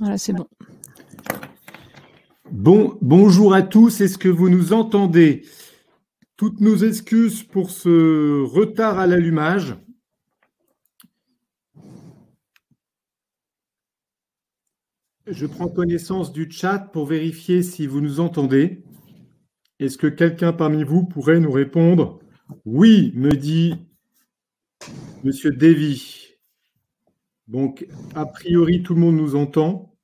Voilà, c'est bon. Bonjour à tous, est-ce que vous nous entendez? Toutes nos excuses pour ce retard à l'allumage. Je prends connaissance du chat pour vérifier si vous nous entendez. Est-ce que quelqu'un parmi vous pourrait nous répondre? Oui, me dit Monsieur Davy. Donc, a priori, tout le monde nous entend.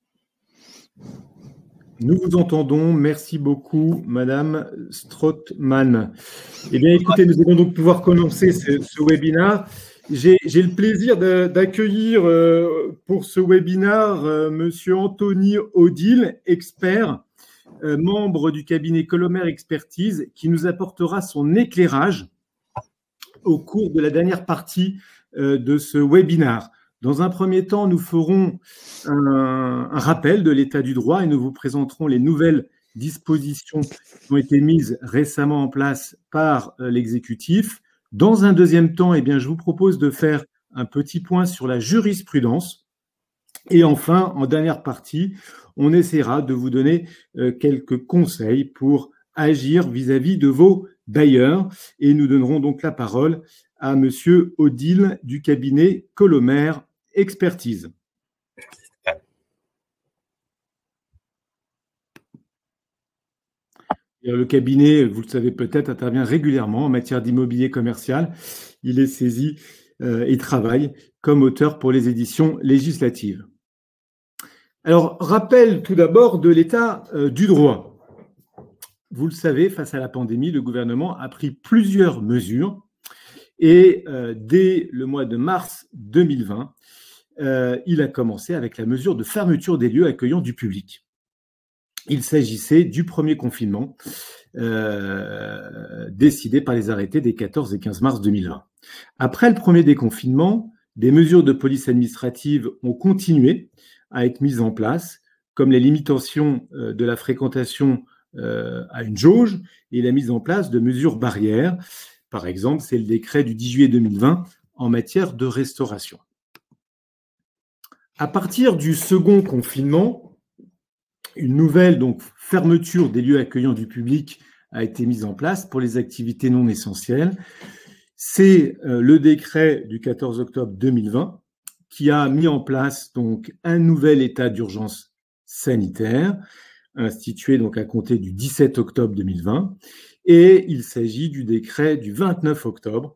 Nous vous entendons. Merci beaucoup, Madame Strootman. Eh bien, écoutez, nous allons donc pouvoir commencer ce webinaire. J'ai le plaisir d'accueillir pour ce webinaire Monsieur Anthony Odile, expert, membre du cabinet Colomer Expertise, qui nous apportera son éclairage au cours de la dernière partie de ce webinaire. Dans un premier temps, nous ferons un rappel de l'état du droit et nous vous présenterons les nouvelles dispositions qui ont été mises récemment en place par l'exécutif. Dans un deuxième temps, eh bien, je vous propose de faire un petit point sur la jurisprudence. Et enfin, en dernière partie, on essaiera de vous donner quelques conseils pour agir vis-à-vis de vos bailleurs. Et nous donnerons donc la parole à Monsieur Odile du cabinet Colomer Expertise. Le cabinet, vous le savez peut-être, intervient régulièrement en matière d'immobilier commercial. Il est saisi et travaille comme auteur pour les éditions législatives. Alors, rappel tout d'abord de l'état du droit. Vous le savez, face à la pandémie, le gouvernement a pris plusieurs mesures et dès le mois de mars 2020, il a commencé avec la mesure de fermeture des lieux accueillant du public. Il s'agissait du premier confinement décidé par les arrêtés des 14 et 15 mars 2020. Après le premier déconfinement, des mesures de police administrative ont continué à être mises en place, comme les limitations de la fréquentation à une jauge et la mise en place de mesures barrières. Par exemple, c'est le décret du 10 juillet 2020 en matière de restauration. À partir du second confinement, une nouvelle donc, fermeture des lieux accueillant du public a été mise en place pour les activités non essentielles. C'est le décret du 14 octobre 2020 qui a mis en place donc, un nouvel état d'urgence sanitaire institué donc, à compter du 17 octobre 2020. Et il s'agit du décret du 29 octobre,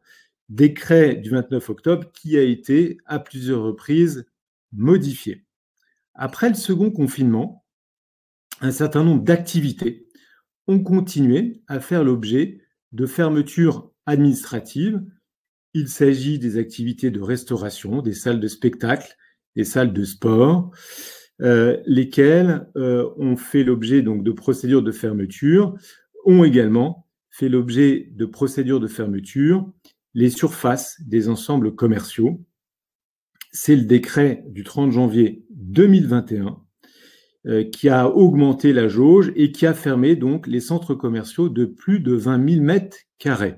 qui a été à plusieurs reprises modifié. Après le second confinement, un certain nombre d'activités ont continué à faire l'objet de fermetures administratives. Il s'agit des activités de restauration, des salles de spectacle, des salles de sport, lesquelles ont fait l'objet donc de procédures de fermeture, ont également fait l'objet de procédures de fermeture les surfaces des ensembles commerciaux. C'est le décret du 30 janvier 2021 qui a augmenté la jauge et qui a fermé donc les centres commerciaux de plus de 20 000 mètres carrés.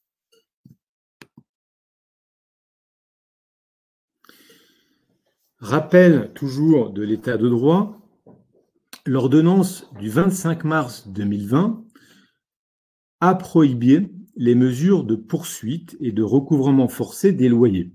Rappel toujours de l'état de droit, l'ordonnance du 25 mars 2020 a prohibé les mesures de poursuite et de recouvrement forcé des loyers.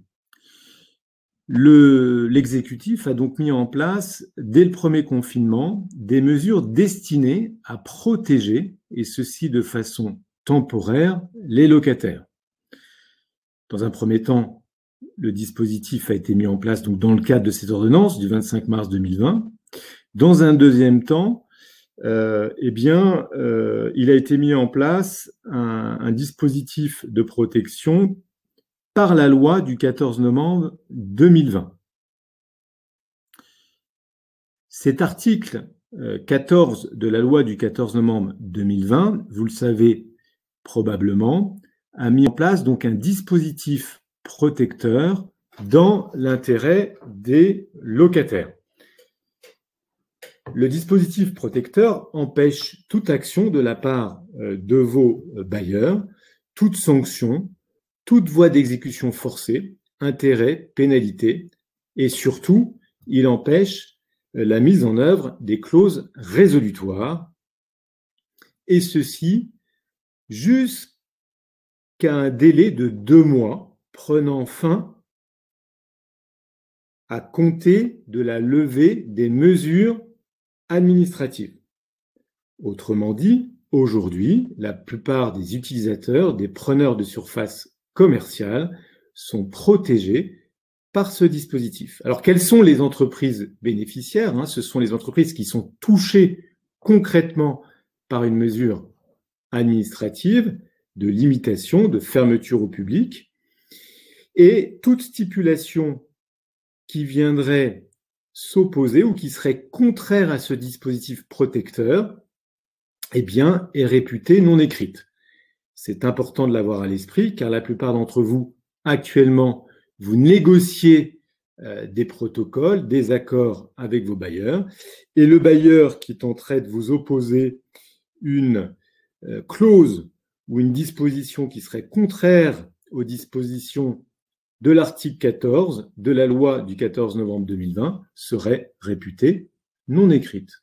L'exécutif a donc mis en place, dès le premier confinement, des mesures destinées à protéger, et ceci de façon temporaire, les locataires. Dans un premier temps, le dispositif a été mis en place donc, dans le cadre de cette ordonnance du 25 mars 2020. Dans un deuxième temps, il a été mis en place un dispositif de protection par la loi du 14 novembre 2020. Cet article 14 de la loi du 14 novembre 2020, vous le savez probablement, a mis en place donc un dispositif protecteur dans l'intérêt des locataires. Le dispositif protecteur empêche toute action de la part de vos bailleurs, toute sanction, toute voie d'exécution forcée, intérêt, pénalité, et surtout, il empêche la mise en œuvre des clauses résolutoires, et ceci jusqu'à un délai de 2 mois prenant fin à compter de la levée des mesures administratives. Autrement dit, aujourd'hui, la plupart des utilisateurs, des preneurs de surface commerciale sont protégés par ce dispositif. Alors, quelles sont les entreprises bénéficiaires? Ce sont les entreprises qui sont touchées concrètement par une mesure administrative de limitation, de fermeture au public, et toute stipulation qui viendrait s'opposer ou qui serait contraire à ce dispositif protecteur, eh bien, est réputée non écrite. C'est important de l'avoir à l'esprit, car la plupart d'entre vous, actuellement, vous négociez des protocoles, des accords avec vos bailleurs, et le bailleur qui tenterait de vous opposer une clause ou une disposition qui serait contraire aux dispositions de l'article 14 de la loi du 14 novembre 2020 serait réputée non écrite.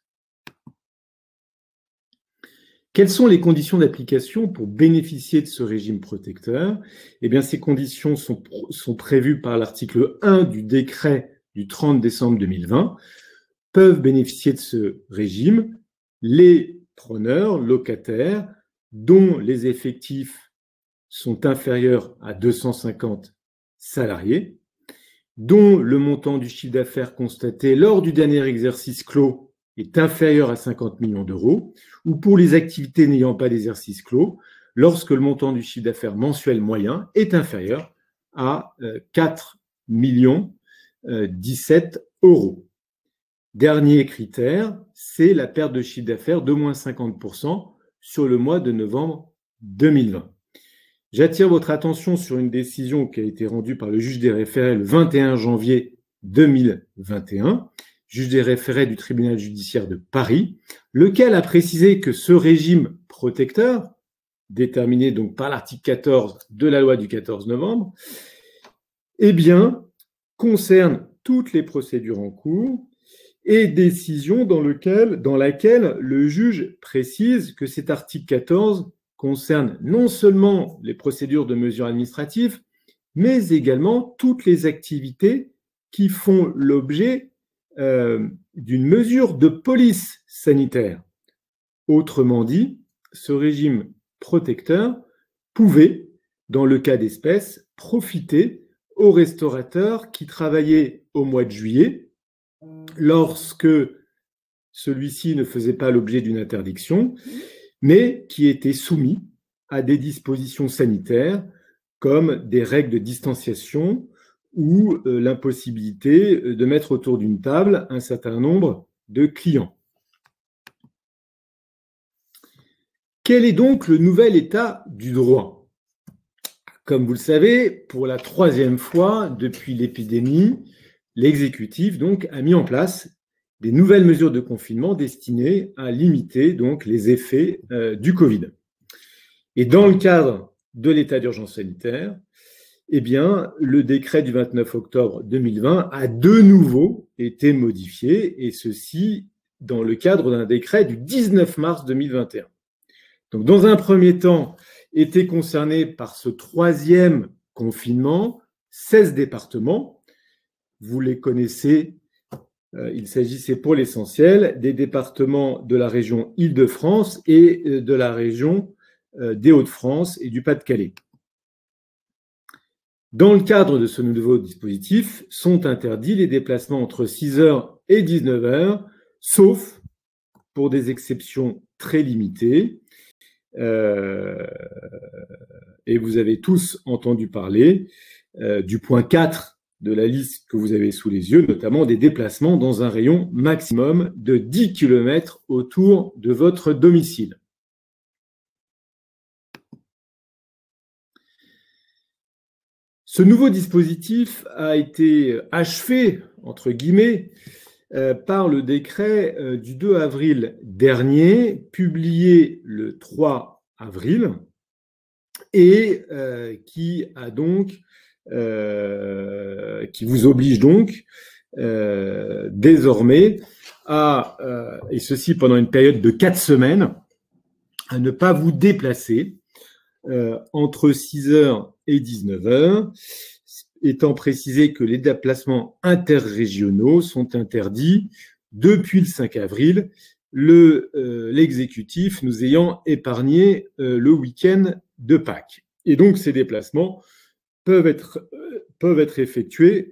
Quelles sont les conditions d'application pour bénéficier de ce régime protecteur? Eh bien, ces conditions sont prévues par l'article 1 du décret du 30 décembre 2020. Peuvent bénéficier de ce régime les preneurs locataires dont les effectifs sont inférieurs à 250 salariés, dont le montant du chiffre d'affaires constaté lors du dernier exercice clos est inférieur à 50 millions d'euros, ou pour les activités n'ayant pas d'exercice clos, lorsque le montant du chiffre d'affaires mensuel moyen est inférieur à 4 millions 17 euros. Dernier critère, c'est la perte de chiffre d'affaires de moins 50% sur le mois de novembre 2020. J'attire votre attention sur une décision qui a été rendue par le juge des référés le 21 janvier 2021, juge des référés du tribunal judiciaire de Paris, lequel a précisé que ce régime protecteur, déterminé donc par l'article 14 de la loi du 14 novembre, eh bien, concerne toutes les procédures en cours et décision dans laquelle le juge précise que cet article 14 concerne non seulement les procédures de mesures administratives, mais également toutes les activités qui font l'objet d'une mesure de police sanitaire. Autrement dit, ce régime protecteur pouvait, dans le cas d'espèce, profiter aux restaurateurs qui travaillaient au mois de juillet, lorsque celui-ci ne faisait pas l'objet d'une interdiction, mais qui étaient soumis à des dispositions sanitaires comme des règles de distanciation ou l'impossibilité de mettre autour d'une table un certain nombre de clients. Quel est donc le nouvel état du droit? Comme vous le savez, pour la 3e fois depuis l'épidémie, l'exécutif donc a mis en place des nouvelles mesures de confinement destinées à limiter donc les effets du Covid. Et dans le cadre de l'état d'urgence sanitaire, eh bien, le décret du 29 octobre 2020 a de nouveau été modifié, et ceci dans le cadre d'un décret du 19 mars 2021. Donc, dans un premier temps, étaient concernés par ce 3e confinement 16 départements. Vous les connaissez. Il s'agissait pour l'essentiel des départements de la région Île-de-France et de la région des Hauts-de-France et du Pas-de-Calais. Dans le cadre de ce nouveau dispositif, sont interdits les déplacements entre 6h et 19h, sauf pour des exceptions très limitées. Et vous avez tous entendu parler du point 4 de la liste que vous avez sous les yeux, notamment des déplacements dans un rayon maximum de 10 km autour de votre domicile. Ce nouveau dispositif a été achevé, entre guillemets, par le décret du 2 avril dernier, publié le 3 avril, et qui vous oblige donc désormais et ceci pendant une période de 4 semaines, à ne pas vous déplacer entre 6h et 19h, étant précisé que les déplacements interrégionaux sont interdits depuis le 5 avril, l'exécutif nous ayant épargné le week-end de Pâques. Et donc, ces déplacements peuvent être effectués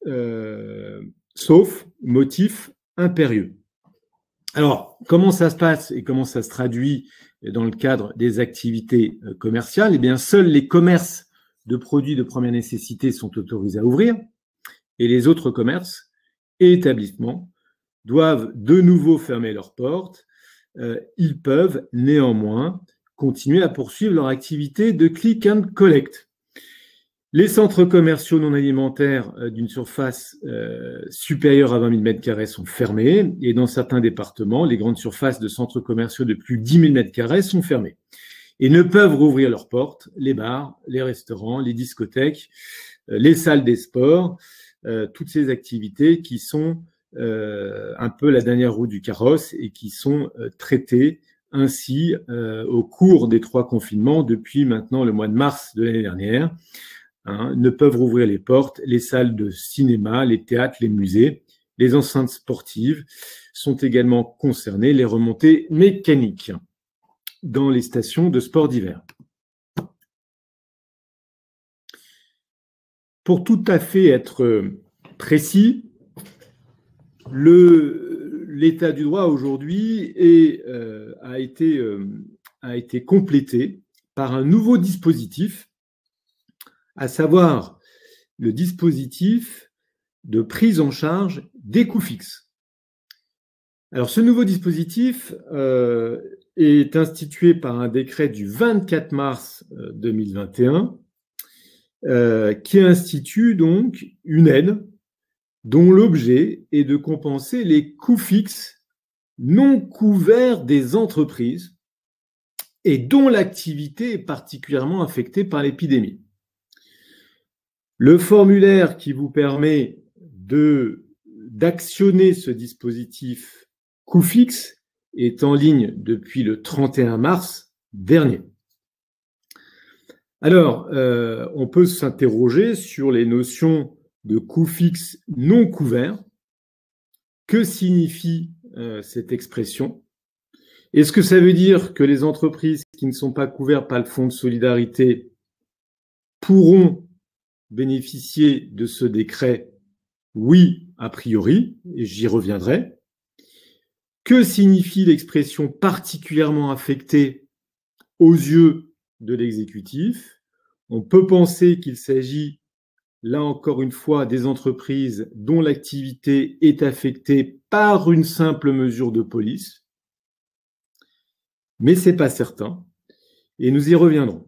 sauf motif impérieux. Alors, comment ça se passe et comment ça se traduit dans le cadre des activités commerciales? Eh bien, seuls les commerces de produits de première nécessité sont autorisés à ouvrir et les autres commerces et établissements doivent de nouveau fermer leurs portes. Ils peuvent néanmoins continuer à poursuivre leur activité de click and collect. Les centres commerciaux non alimentaires d'une surface supérieure à 20 000 m² sont fermés et dans certains départements, les grandes surfaces de centres commerciaux de plus de 10 000 m² sont fermées et ne peuvent rouvrir leurs portes les bars, les restaurants, les discothèques, les salles des sports, toutes ces activités qui sont un peu la dernière roue du carrosse et qui sont traitées ainsi au cours des 3 confinements depuis maintenant le mois de mars de l'année dernière. Ne peuvent rouvrir les portes, les salles de cinéma, les théâtres, les musées, les enceintes sportives sont également concernées, les remontées mécaniques dans les stations de sport d'hiver. Pour tout à fait être précis, l'état du droit aujourd'hui a été complété par un nouveau dispositif, à savoir le dispositif de prise en charge des coûts fixes. Alors, ce nouveau dispositif est institué par un décret du 24 mars 2021 qui institue donc une aide dont l'objet est de compenser les coûts fixes non couverts des entreprises et dont l'activité est particulièrement affectée par l'épidémie. Le formulaire qui vous permet d'actionner ce dispositif coût fixe est en ligne depuis le 31 mars dernier. Alors, on peut s'interroger sur les notions de coût fixe non couvert. Que signifie cette expression? Est-ce que ça veut dire que les entreprises qui ne sont pas couvertes par le Fonds de solidarité pourront bénéficier de ce décret? Oui, a priori, et j'y reviendrai. Que signifie l'expression particulièrement affectée aux yeux de l'exécutif? On peut penser qu'il s'agit, là encore une fois, des entreprises dont l'activité est affectée par une simple mesure de police, mais ce n'est pas certain, et nous y reviendrons.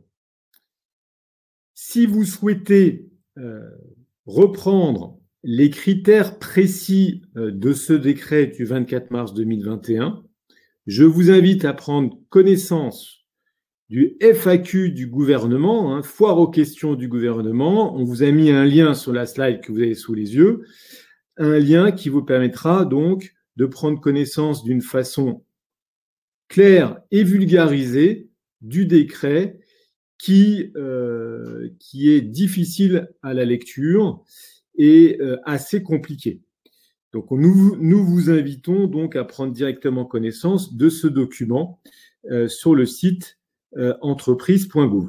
Si vous souhaitez reprendre les critères précis de ce décret du 24 mars 2021, je vous invite à prendre connaissance du FAQ du gouvernement, foire aux questions du gouvernement. On vous a mis un lien sur la slide que vous avez sous les yeux, un lien qui vous permettra donc de prendre connaissance d'une façon claire et vulgarisée du décret qui est difficile à la lecture et assez compliqué. Donc, nous vous invitons donc à prendre directement connaissance de ce document sur le site entreprise.gouv.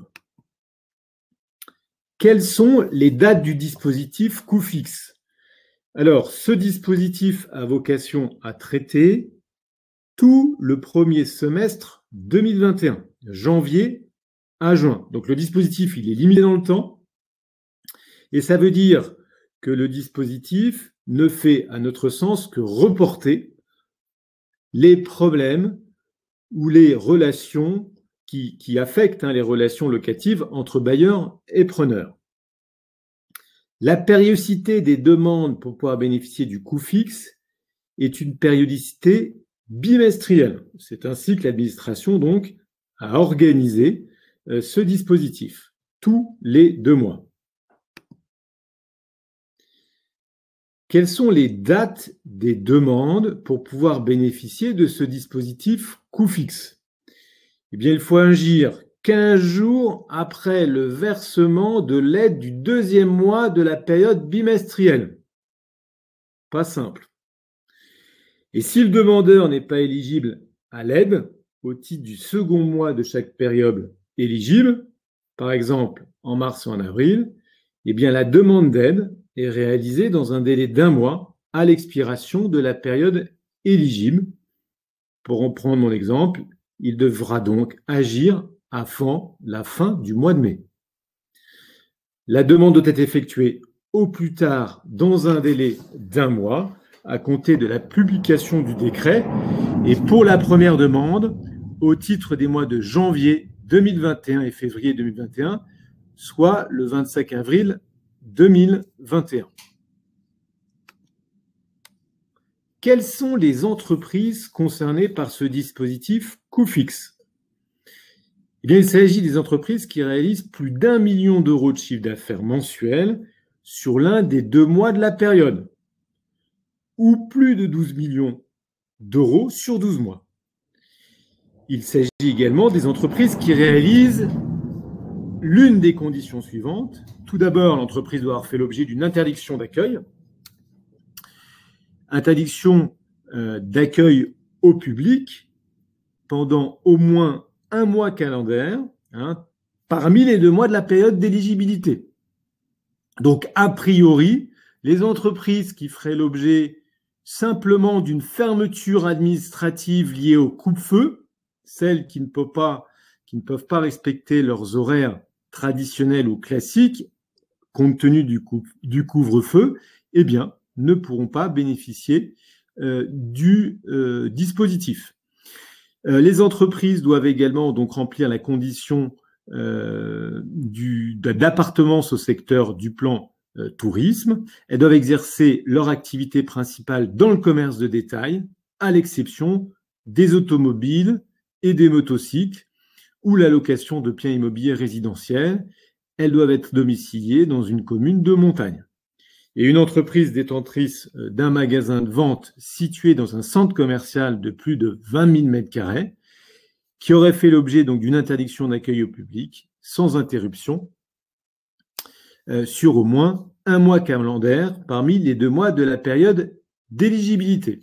Quelles sont les dates du dispositif coût fixe? Alors, ce dispositif a vocation à traiter tout le premier semestre 2021, janvier à juin. Donc, le dispositif, il est limité dans le temps et ça veut dire que le dispositif ne fait, à notre sens, que reporter les problèmes ou les relations qui affectent les relations locatives entre bailleurs et preneurs. La périodicité des demandes pour pouvoir bénéficier du coût fixe est une périodicité bimestrielle. C'est ainsi que l'administration donc a organisé ce dispositif, tous les 2 mois. quelles sont les dates des demandes pour pouvoir bénéficier de ce dispositif coût fixe? Eh bien, il faut agir 15 jours après le versement de l'aide du deuxième mois de la période bimestrielle. Pas simple. Et si le demandeur n'est pas éligible à l'aide au titre du second mois de chaque période éligible, par exemple en mars ou en avril, eh bien la demande d'aide est réalisée dans un délai d'1 mois à l'expiration de la période éligible. Pour en prendre mon exemple, il devra donc agir avant la fin du mois de mai. La demande doit être effectuée au plus tard dans un délai d'1 mois à compter de la publication du décret et pour la première demande au titre des mois de janvier 2021 et février 2021, soit le 25 avril 2021. Quelles sont les entreprises concernées par ce dispositif coût fixe? Eh bien, il s'agit des entreprises qui réalisent plus d'1 million d'euros de chiffre d'affaires mensuel sur l'un des 2 mois de la période, ou plus de 12 millions d'euros sur 12 mois. Il s'agit également des entreprises qui réalisent l'une des conditions suivantes. Tout d'abord, l'entreprise doit avoir fait l'objet d'une interdiction d'accueil. Interdiction d'accueil au public pendant au moins 1 mois calendaire, parmi les 2 mois de la période d'éligibilité. Donc, a priori, les entreprises qui feraient l'objet simplement d'une fermeture administrative liée au coupe-feu, celles qui ne peuvent pas respecter leurs horaires traditionnels ou classiques, compte tenu du couvre-feu, eh bien, ne pourront pas bénéficier du dispositif. Les entreprises doivent également donc remplir la condition d'appartenance au secteur du plan tourisme. Elles doivent exercer leur activité principale dans le commerce de détail, à l'exception des automobiles et des motocycles ou la location de biens immobiliers résidentiels. Elles doivent être domiciliées dans une commune de montagne. Et une entreprise détentrice d'un magasin de vente situé dans un centre commercial de plus de 20 000 m², qui aurait fait l'objet donc d'une interdiction d'accueil au public sans interruption sur au moins 1 mois calendaire parmi les 2 mois de la période d'éligibilité.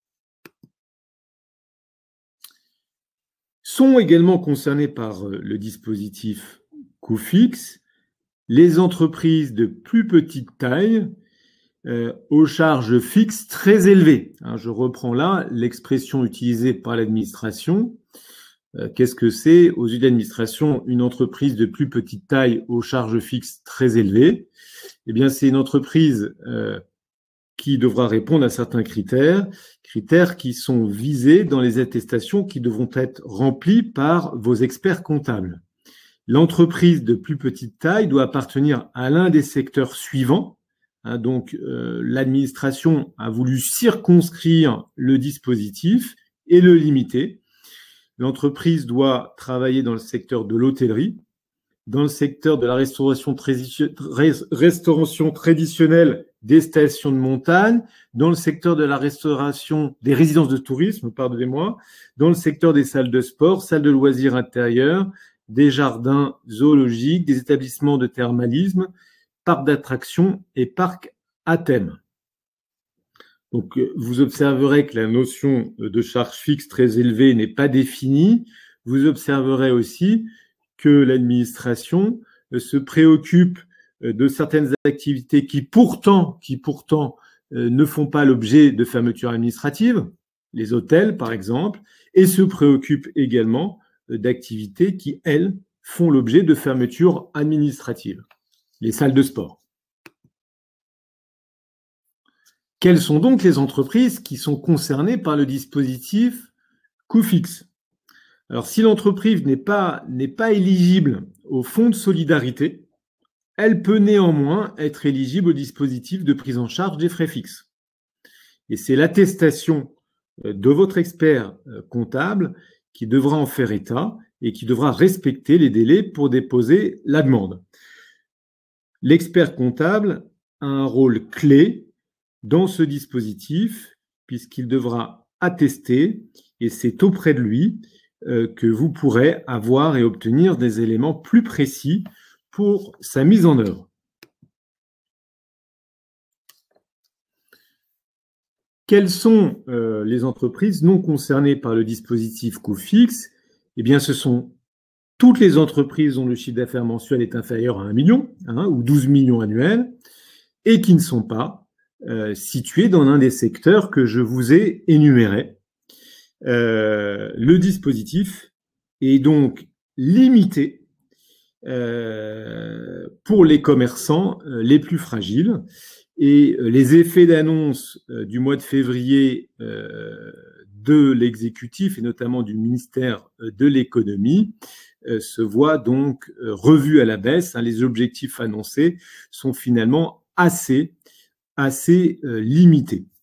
Sont également concernés par le dispositif coût fixe les entreprises de plus petite taille aux charges fixes très élevées. Je reprends là l'expression utilisée par l'administration. Qu'est-ce que c'est aux yeux de l'administration une entreprise de plus petite taille aux charges fixes très élevées? Eh bien, c'est une entreprise qui devra répondre à certains critères qui sont visés dans les attestations qui devront être remplies par vos experts comptables. L'entreprise de plus petite taille doit appartenir à l'un des secteurs suivants. Donc, l'administration a voulu circonscrire le dispositif et le limiter. L'entreprise doit travailler dans le secteur de l'hôtellerie, dans le secteur de la restauration traditionnelle des stations de montagne, dans le secteur de la restauration des résidences de tourisme, pardonnez-moi, dans le secteur des salles de sport, salles de loisirs intérieurs, des jardins zoologiques, des établissements de thermalisme, parcs d'attractions et parcs à thème. Donc, vous observerez que la notion de charge fixe très élevée n'est pas définie. Vous observerez aussi que l'administration se préoccupe de certaines activités qui pourtant ne font pas l'objet de fermeture administrative, les hôtels par exemple, et se préoccupe également d'activités qui, elles, font l'objet de fermeture administrative, les salles de sport. Quelles sont donc les entreprises qui sont concernées par le dispositif coût fixe? Alors, si l'entreprise n'est pas éligible au fonds de solidarité, elle peut néanmoins être éligible au dispositif de prise en charge des frais fixes. Et c'est l'attestation de votre expert comptable qui devra en faire état et qui devra respecter les délais pour déposer la demande. L'expert comptable a un rôle clé dans ce dispositif, puisqu'il devra attester, et c'est auprès de lui que vous pourrez avoir et obtenir des éléments plus précis pour sa mise en œuvre. Quelles sont les entreprises non concernées par le dispositif coût fixe? Eh bien, ce sont toutes les entreprises dont le chiffre d'affaires mensuel est inférieur à 1 million ou 12 millions annuels et qui ne sont pas situées dans l'un des secteurs que je vous ai énumérés. Le dispositif est donc limité pour les commerçants les plus fragiles. Et les effets d'annonce du mois de février de l'exécutif et notamment du ministère de l'économie se voient donc revus à la baisse. Les objectifs annoncés sont finalement assez limités.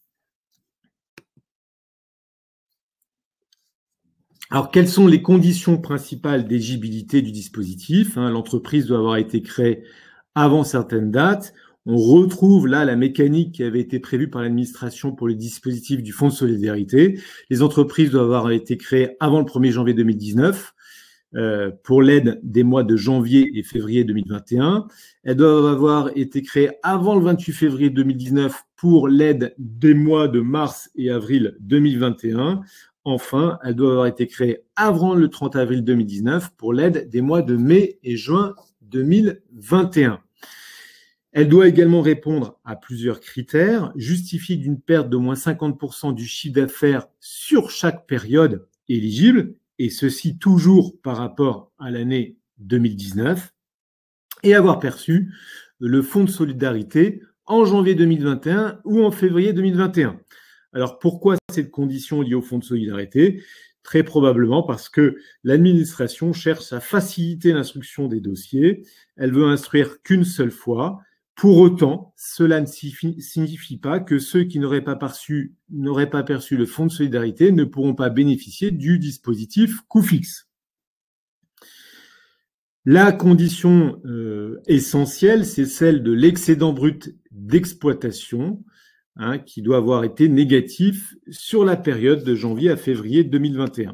Alors, quelles sont les conditions principales d'éligibilité du dispositif? L'entreprise doit avoir été créée avant certaines dates. On retrouve là la mécanique qui avait été prévue par l'administration pour le dispositif du Fonds de solidarité. Les entreprises doivent avoir été créées avant le 1er janvier 2019 pour l'aide des mois de janvier et février 2021. Elles doivent avoir été créées avant le 28 février 2019 pour l'aide des mois de mars et avril 2021. Enfin, elles doivent avoir été créées avant le 30 avril 2019 pour l'aide des mois de mai et juin 2021. Elle doit également répondre à plusieurs critères, justifier d'une perte d'au moins 50% du chiffre d'affaires sur chaque période éligible, et ceci toujours par rapport à l'année 2019, et avoir perçu le Fonds de solidarité en janvier 2021 ou en février 2021. Alors pourquoi cette condition liée au Fonds de solidarité? Très probablement parce que l'administration cherche à faciliter l'instruction des dossiers. Elle veut instruire qu'une seule fois. Pour autant, cela ne signifie pas que ceux qui n'auraient pas perçu le Fonds de solidarité ne pourront pas bénéficier du dispositif coût fixe. La condition essentielle, c'est celle de l'excédent brut d'exploitation, qui doit avoir été négatif sur la période de janvier à février 2021.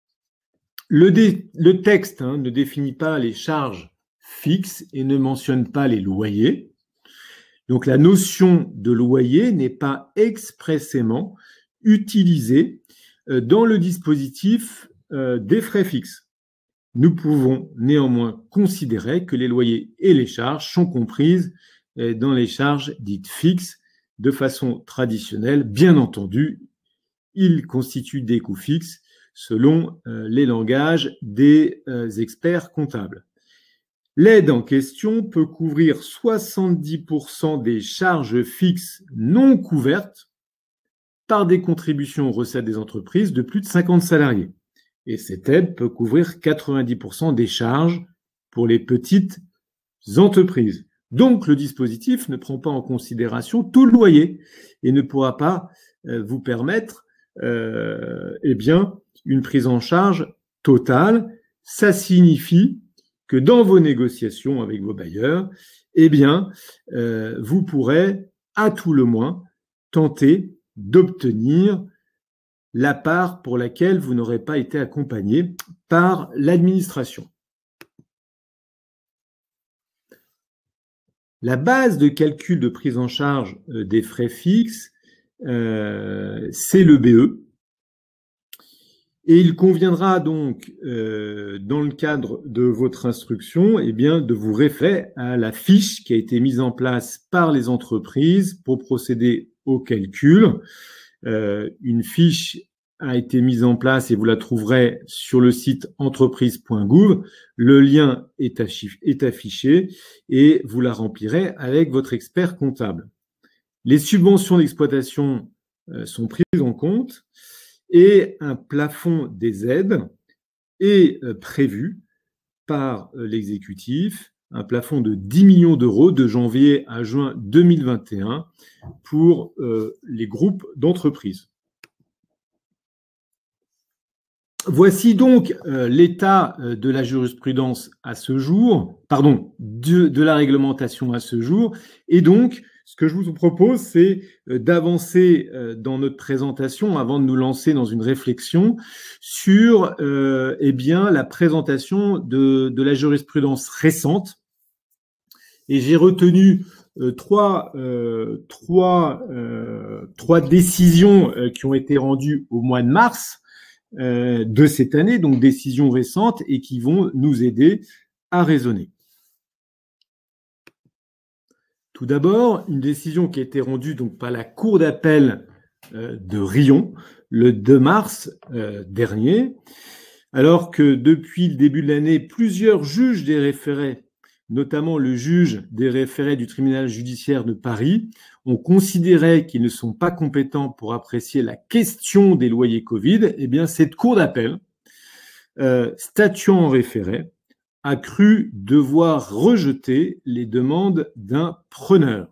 Le texte ne définit pas les charges fixes et ne mentionne pas les loyers. Donc la notion de loyer n'est pas expressément utilisée dans le dispositif des frais fixes. Nous pouvons néanmoins considérer que les loyers et les charges sont comprises dans les charges dites fixes de façon traditionnelle. Bien entendu, ils constituent des coûts fixes selon les langages des experts comptables. L'aide en question peut couvrir 70% des charges fixes non couvertes par des contributions aux recettes des entreprises de plus de 50 salariés. Et cette aide peut couvrir 90% des charges pour les petites entreprises. Donc, le dispositif ne prend pas en considération tout le loyer et ne pourra pas vous permettre une prise en charge totale. Ça signifie que dans vos négociations avec vos bailleurs, vous pourrez, à tout le moins, tenter d'obtenir la part pour laquelle vous n'aurez pas été accompagné par l'administration. La base de calcul de prise en charge des frais fixes, c'est le BE. Et il conviendra donc, dans le cadre de votre instruction, de vous référer à la fiche qui a été mise en place par les entreprises pour procéder au calcul. Une fiche a été mise en place et vous la trouverez sur le site entreprise.gouv. Le lien est affiché et vous la remplirez avec votre expert comptable. Les subventions d'exploitation sont prises en compte. Et un plafond des aides est prévu par l'exécutif, un plafond de 10 millions d'euros de janvier à juin 2021 pour les groupes d'entreprises. Voici donc l'état de la jurisprudence à ce jour, de la réglementation à ce jour, et donc ce que je vous propose, c'est d'avancer dans notre présentation avant de nous lancer dans une réflexion sur la présentation de la jurisprudence récente. Et j'ai retenu trois décisions qui ont été rendues au mois de mars de cette année, donc décisions récentes et qui vont nous aider à raisonner. Tout d'abord, une décision qui a été rendue donc par la Cour d'appel de Riom le 2 mars dernier, alors que depuis le début de l'année, plusieurs juges des référés, notamment le juge des référés du tribunal judiciaire de Paris, ont considéré qu'ils ne sont pas compétents pour apprécier la question des loyers Covid. Eh bien, cette Cour d'appel, statuant en référé, a cru devoir rejeter les demandes d'un preneur.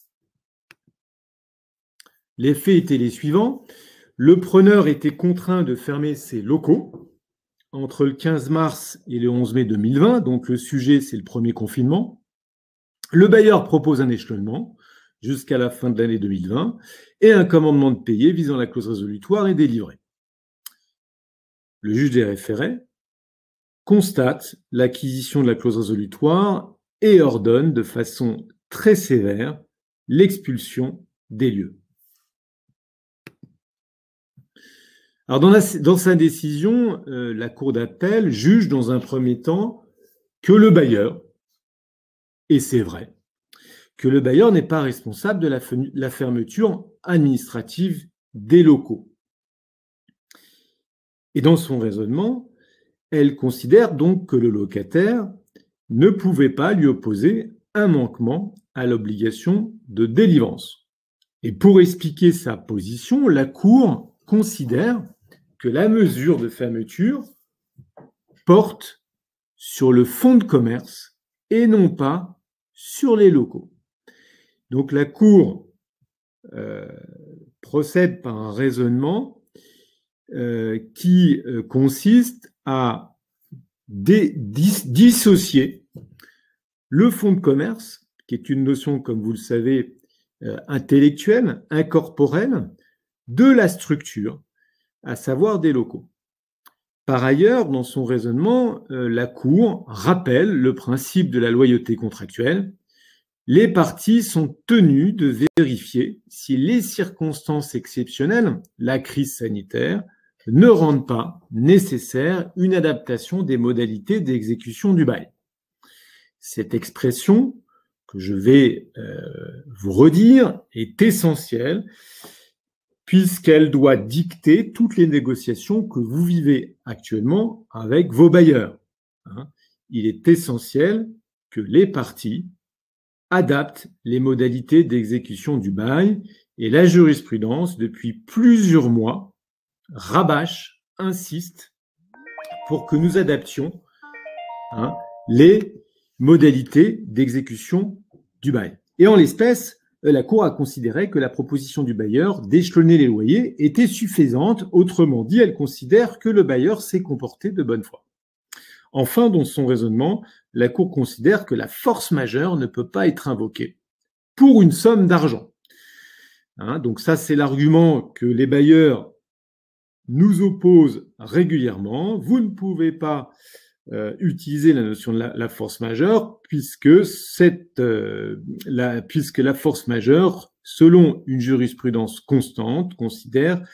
Les faits étaient les suivants. Le preneur était contraint de fermer ses locaux entre le 15 mars et le 11 mai 2020, donc le sujet, c'est le premier confinement. Le bailleur propose un échelonnement jusqu'à la fin de l'année 2020 et un commandement de payer visant la clause résolutoire est délivré. Le juge des référés constate l'acquisition de la clause résolutoire et ordonne de façon très sévère l'expulsion des lieux. Alors dans sa décision, la Cour d'appel juge dans un premier temps que le bailleur, et c'est vrai, que le bailleur n'est pas responsable de la fermeture administrative des locaux. Et dans son raisonnement, elle considère donc que le locataire ne pouvait pas lui opposer un manquement à l'obligation de délivrance. Et pour expliquer sa position, la Cour considère que la mesure de fermeture porte sur le fonds de commerce et non pas sur les locaux. Donc la Cour procède par un raisonnement qui consiste à dissocier le fonds de commerce, qui est une notion, comme vous le savez, intellectuelle, incorporelle, de la structure, à savoir des locaux. Par ailleurs, dans son raisonnement, la Cour rappelle le principe de la loyauté contractuelle. Les parties sont tenues de vérifier si les circonstances exceptionnelles, la crise sanitaire, ne rendent pas nécessaire une adaptation des modalités d'exécution du bail. Cette expression, que je vais vous redire, est essentielle puisqu'elle doit dicter toutes les négociations que vous vivez actuellement avec vos bailleurs. Il est essentiel que les parties adaptent les modalités d'exécution du bail et la jurisprudence, depuis plusieurs mois, rabâche, insiste pour que nous adaptions les modalités d'exécution du bail. Et en l'espèce, la Cour a considéré que la proposition du bailleur d'échelonner les loyers était suffisante. Autrement dit, elle considère que le bailleur s'est comporté de bonne foi. Enfin, dans son raisonnement, la Cour considère que la force majeure ne peut pas être invoquée pour une somme d'argent. Donc ça, c'est l'argument que les bailleurs nous opposent régulièrement. Vous ne pouvez pas utiliser la notion de la force majeure puisque la force majeure, selon une jurisprudence constante, considère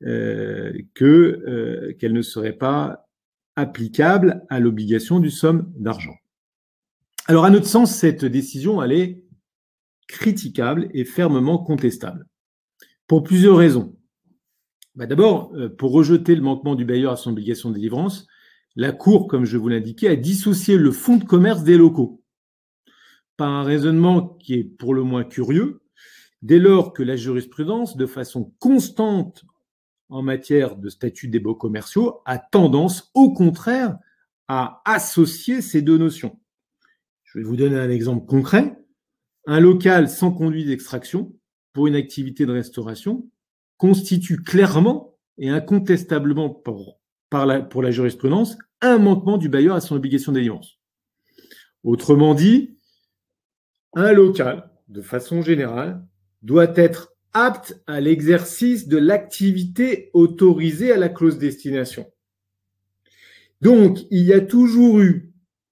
qu'elle ne serait pas applicable à l'obligation du somme d'argent. Alors, à notre sens, cette décision, elle est critiquable et fermement contestable, pour plusieurs raisons. D'abord, pour rejeter le manquement du bailleur à son obligation de délivrance, la Cour, comme je vous l'indiquais, a dissocié le fonds de commerce des locaux, par un raisonnement qui est pour le moins curieux, dès lors que la jurisprudence, de façon constante en matière de statut des baux commerciaux, a tendance, au contraire, à associer ces deux notions. Je vais vous donner un exemple concret. Un local sans conduite d'extraction pour une activité de restauration constitue clairement et incontestablement pour la jurisprudence un manquement du bailleur à son obligation de délivrance. Autrement dit, un local de façon générale, doit être apte à l'exercice de l'activité autorisée à la clause destination. Donc, il y a toujours eu,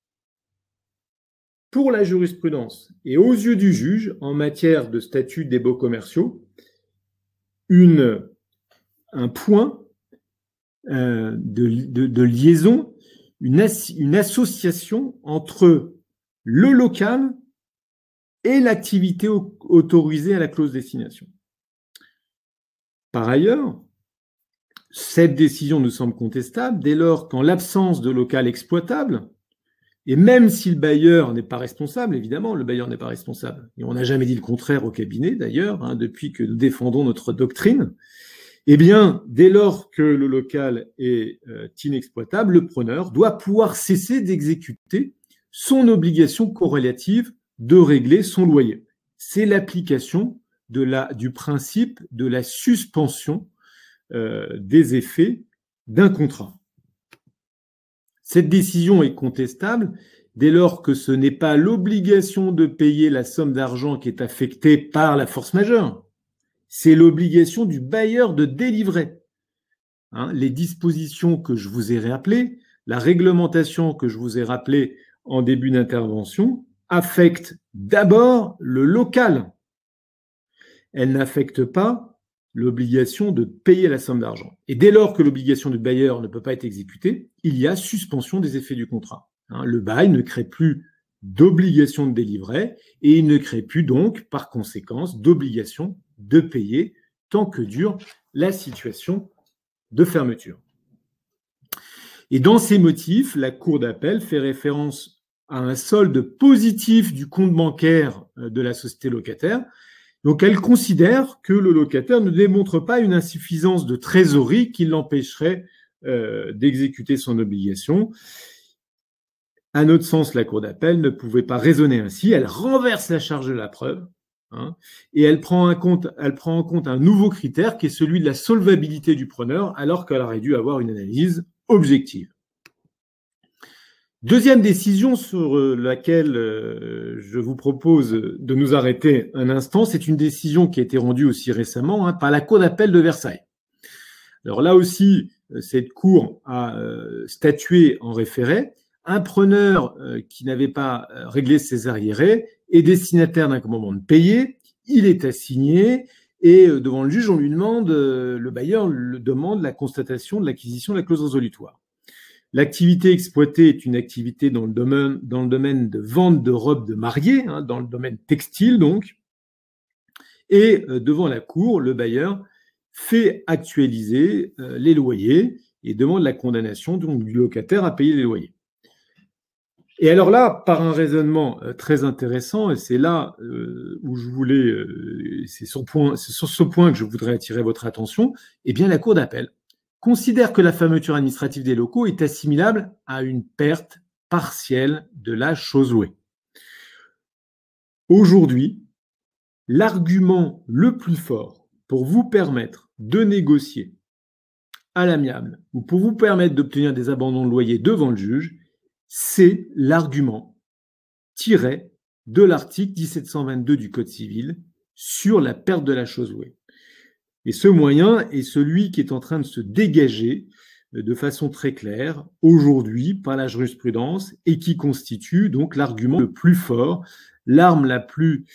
pour la jurisprudence et aux yeux du juge, en matière de statut des baux commerciaux, un point de liaison, une association entre le local et l'activité autorisée à la clause destination. Par ailleurs, cette décision nous semble contestable dès lors qu'en l'absence de local exploitable, et même si le bailleur n'est pas responsable, évidemment, le bailleur n'est pas responsable, et on n'a jamais dit le contraire au cabinet d'ailleurs, depuis que nous défendons notre doctrine, eh bien, dès lors que le local est inexploitable, le preneur doit pouvoir cesser d'exécuter son obligation corrélative de régler son loyer. C'est l'application du principe de la suspension des effets d'un contrat. Cette décision est contestable dès lors que ce n'est pas l'obligation de payer la somme d'argent qui est affectée par la force majeure, c'est l'obligation du bailleur de délivrer. Les dispositions que je vous ai rappelées, la réglementation que je vous ai rappelée en début d'intervention, affecte d'abord le local. Elle n'affecte pas l'obligation de payer la somme d'argent. Et dès lors que l'obligation du bailleur ne peut pas être exécutée, il y a suspension des effets du contrat. Le bail ne crée plus d'obligation de délivrer et il ne crée plus donc, par conséquence, d'obligation de payer tant que dure la situation de fermeture. Et dans ces motifs, la Cour d'appel fait référence à un solde positif du compte bancaire de la société locataire. Donc, elle considère que le locataire ne démontre pas une insuffisance de trésorerie qui l'empêcherait d'exécuter son obligation. À notre sens, la Cour d'appel ne pouvait pas raisonner ainsi. Elle renverse la charge de la preuve et elle prend en compte un nouveau critère qui est celui de la solvabilité du preneur, alors qu'elle aurait dû avoir une analyse objective. Deuxième décision sur laquelle je vous propose de nous arrêter un instant, c'est une décision qui a été rendue aussi récemment par la Cour d'appel de Versailles. Alors là aussi, cette Cour a statué en référé. Un preneur qui n'avait pas réglé ses arriérés est destinataire d'un commandement de payer, il est assigné et devant le juge, on lui demande, le bailleur le demande la constatation de l'acquisition de la clause résolutoire. L'activité exploitée est une activité dans le domaine de vente de robes de mariée, dans le domaine textile donc. Et devant la Cour, le bailleur fait actualiser les loyers et demande la condamnation donc, du locataire à payer les loyers. Et alors là, par un raisonnement très intéressant, et c'est là où je voulais, c'est sur ce point que je voudrais attirer votre attention, eh bien la Cour d'appel considère que la fermeture administrative des locaux est assimilable à une perte partielle de la chose louée. Aujourd'hui, l'argument le plus fort pour vous permettre de négocier à l'amiable ou pour vous permettre d'obtenir des abandons de loyer devant le juge, c'est l'argument tiré de l'article 1722 du Code civil sur la perte de la chose louée. Et ce moyen est celui qui est en train de se dégager de façon très claire aujourd'hui par la jurisprudence et qui constitue donc l'argument le plus fort, l'arme la plus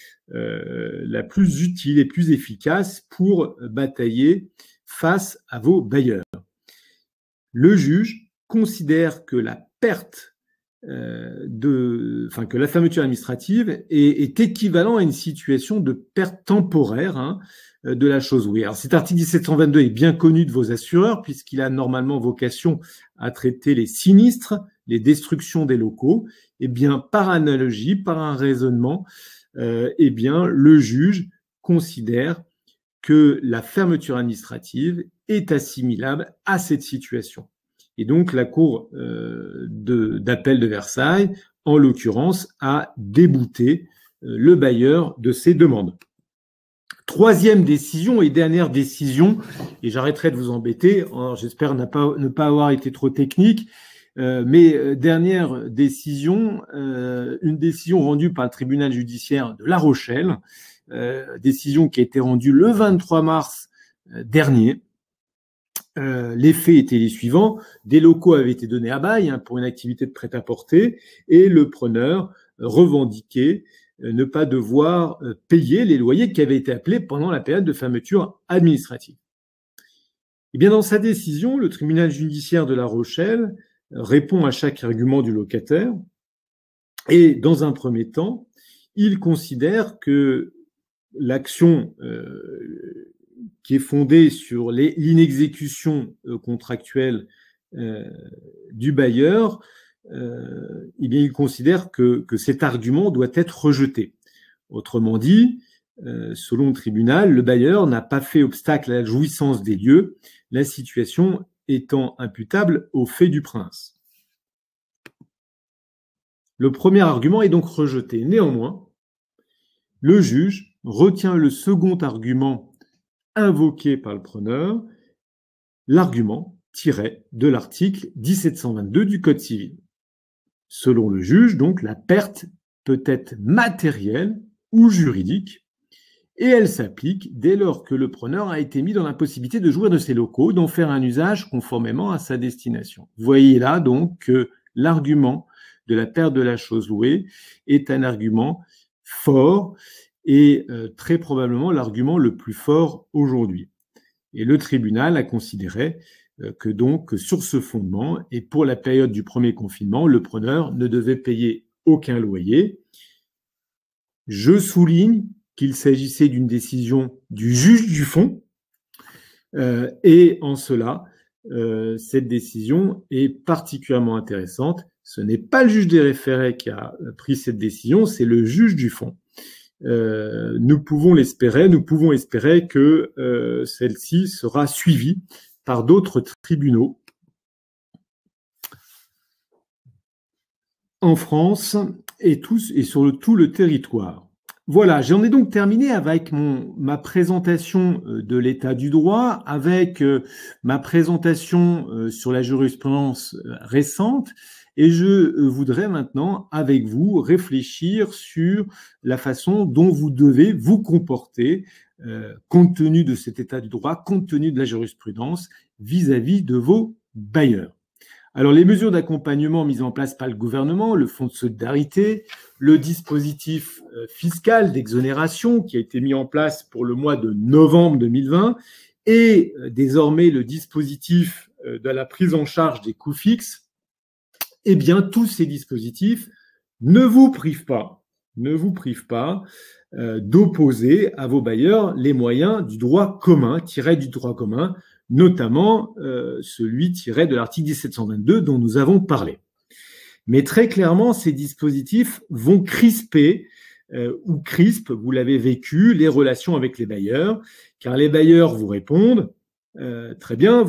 utile et plus efficace pour batailler face à vos bailleurs. Le juge considère que la perte que la fermeture administrative est équivalent à une situation de perte temporaire de la chose louée. Alors cet article 1722 est bien connu de vos assureurs puisqu'il a normalement vocation à traiter les sinistres, les destructions des locaux. Et bien par analogie, par un raisonnement, eh bien le juge considère que la fermeture administrative est assimilable à cette situation. Et donc, la Cour d'appel de Versailles, en l'occurrence, a débouté le bailleur de ses demandes. Troisième décision et dernière décision, et j'arrêterai de vous embêter, j'espère ne pas avoir été trop technique, Mais dernière décision, une décision rendue par le tribunal judiciaire de La Rochelle, décision qui a été rendue le 23 mars dernier. Les faits étaient les suivants. Des locaux avaient été donnés à bail pour une activité de prêt-à-porter et le preneur revendiquait ne pas devoir payer les loyers qui avaient été appelés pendant la période de fermeture administrative. Et bien, dans sa décision, le tribunal judiciaire de La Rochelle répond à chaque argument du locataire et, dans un premier temps, il considère que l'action qui est fondée sur l'inexécution contractuelle du bailleur, eh bien, il considère que cet argument doit être rejeté. Autrement dit, selon le tribunal, le bailleur n'a pas fait obstacle à la jouissance des lieux, la situation étant imputable au fait du prince. Le premier argument est donc rejeté. Néanmoins, le juge retient le second argument invoqué par le preneur, l'argument tiré de l'article 1722 du Code civil. Selon le juge, donc, la perte peut être matérielle ou juridique, et elle s'applique dès lors que le preneur a été mis dans l'impossibilité de jouir de ses locaux, d'en faire un usage conformément à sa destination. Vous voyez là donc que l'argument de la perte de la chose louée est un argument fort et très probablement l'argument le plus fort aujourd'hui. Et le tribunal a considéré que donc sur ce fondement et pour la période du premier confinement, le preneur ne devait payer aucun loyer. Je souligne qu'il s'agissait d'une décision du juge du fond et en cela, cette décision est particulièrement intéressante. Ce n'est pas le juge des référés qui a pris cette décision, c'est le juge du fond. Nous pouvons espérer que celle-ci sera suivie par d'autres tribunaux en France et sur tout le territoire. Voilà, j'en ai donc terminé avec ma présentation de l'état du droit, avec ma présentation sur la jurisprudence récente, et je voudrais maintenant, avec vous, réfléchir sur la façon dont vous devez vous comporter compte tenu de cet état du droit, compte tenu de la jurisprudence, vis-à-vis de vos bailleurs. Alors, les mesures d'accompagnement mises en place par le gouvernement, le fonds de solidarité, le dispositif fiscal d'exonération qui a été mis en place pour le mois de novembre 2020 et désormais le dispositif de la prise en charge des coûts fixes, eh bien, tous ces dispositifs ne vous privent pas d'opposer à vos bailleurs les moyens du droit commun, tirés du droit commun, notamment celui tiré de l'article 1722 dont nous avons parlé. Mais très clairement, ces dispositifs vont crisper ou crispent, vous l'avez vécu, les relations avec les bailleurs, car les bailleurs vous répondent très bien,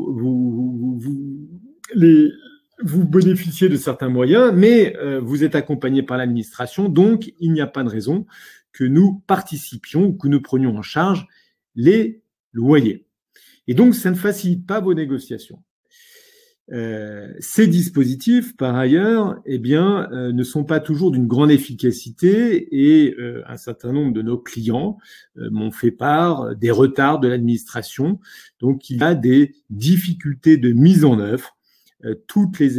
vous bénéficiez de certains moyens, mais vous êtes accompagné par l'administration, donc il n'y a pas de raison que nous participions ou que nous prenions en charge les loyers. Et donc, ça ne facilite pas vos négociations. Ces dispositifs, par ailleurs, ne sont pas toujours d'une grande efficacité et un certain nombre de nos clients m'ont fait part des retards de l'administration. Donc, il y a des difficultés de mise en œuvre. Toutes les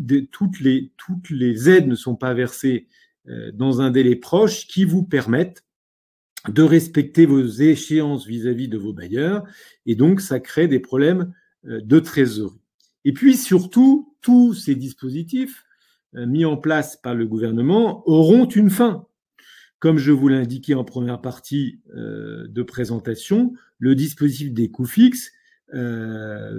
aides ne sont pas versées dans un délai proche qui vous permettent de respecter vos échéances vis-à-vis de vos bailleurs, et donc ça crée des problèmes de trésorerie. Et puis surtout, tous ces dispositifs mis en place par le gouvernement auront une fin. Comme je vous l'ai indiqué en première partie de présentation, le dispositif des coûts fixes ne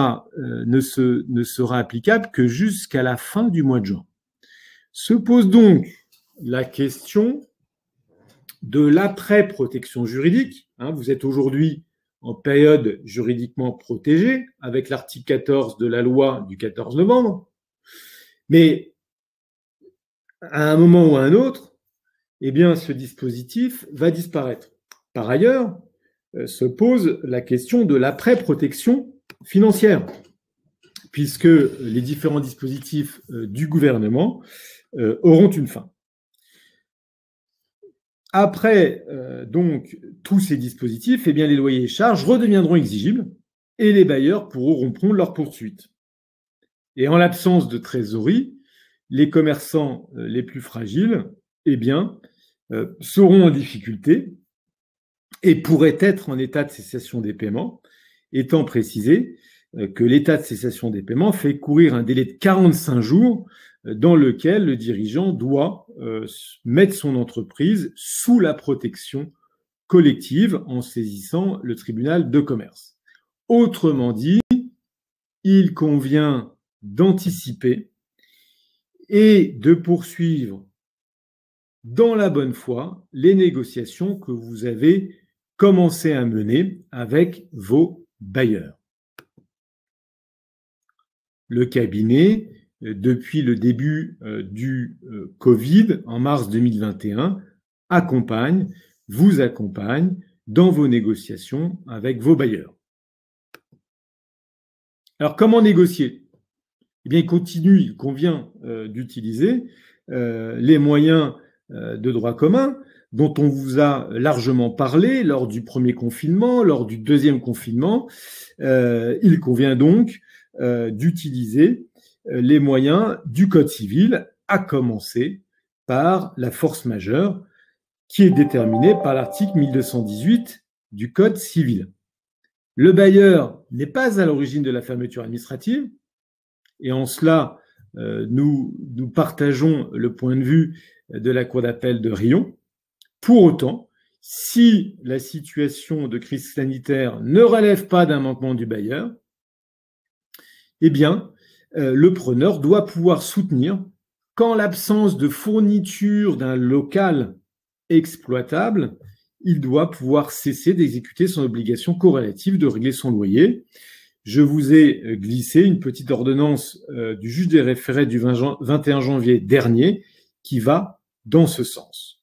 sera applicable que jusqu'à la fin du mois de juin. Se pose donc la question de l'après-protection juridique. Vous êtes aujourd'hui en période juridiquement protégée avec l'article 14 de la loi du 14 novembre. Mais à un moment ou à un autre, ce dispositif va disparaître. Par ailleurs, se pose la question de l'après-protection financière. puisque les différents dispositifs du gouvernement auront une fin. Après donc tous ces dispositifs, eh bien, les loyers et charges redeviendront exigibles et les bailleurs pourront rompre leur poursuite. Et en l'absence de trésorerie, les commerçants les plus fragiles, eh bien, seront en difficulté et pourraient être en état de cessation des paiements, étant précisé que l'état de cessation des paiements fait courir un délai de 45 jours dans lequel le dirigeant doit mettre son entreprise sous la protection collective en saisissant le tribunal de commerce. Autrement dit, il convient d'anticiper et de poursuivre dans la bonne foi les négociations que vous avez commencé à mener avec vos bailleurs. Le cabinet, depuis le début du Covid, en mars 2021, vous accompagne dans vos négociations avec vos bailleurs. Alors, comment négocier ? Eh bien, il convient d'utiliser les moyens de droit commun dont on vous a largement parlé lors du premier confinement, lors du deuxième confinement. Il convient donc d'utiliser les moyens du Code civil, à commencer par la force majeure, qui est déterminée par l'article 1218 du Code civil. Le bailleur n'est pas à l'origine de la fermeture administrative, et en cela, nous partageons le point de vue de la Cour d'appel de Riom. Pour autant, si la situation de crise sanitaire ne relève pas d'un manquement du bailleur, eh bien, le preneur doit pouvoir soutenir qu'en l'absence de fourniture d'un local exploitable, il doit pouvoir cesser d'exécuter son obligation corrélative de régler son loyer. Je vous ai glissé une petite ordonnance du juge des référés du 21 janvier dernier qui va dans ce sens.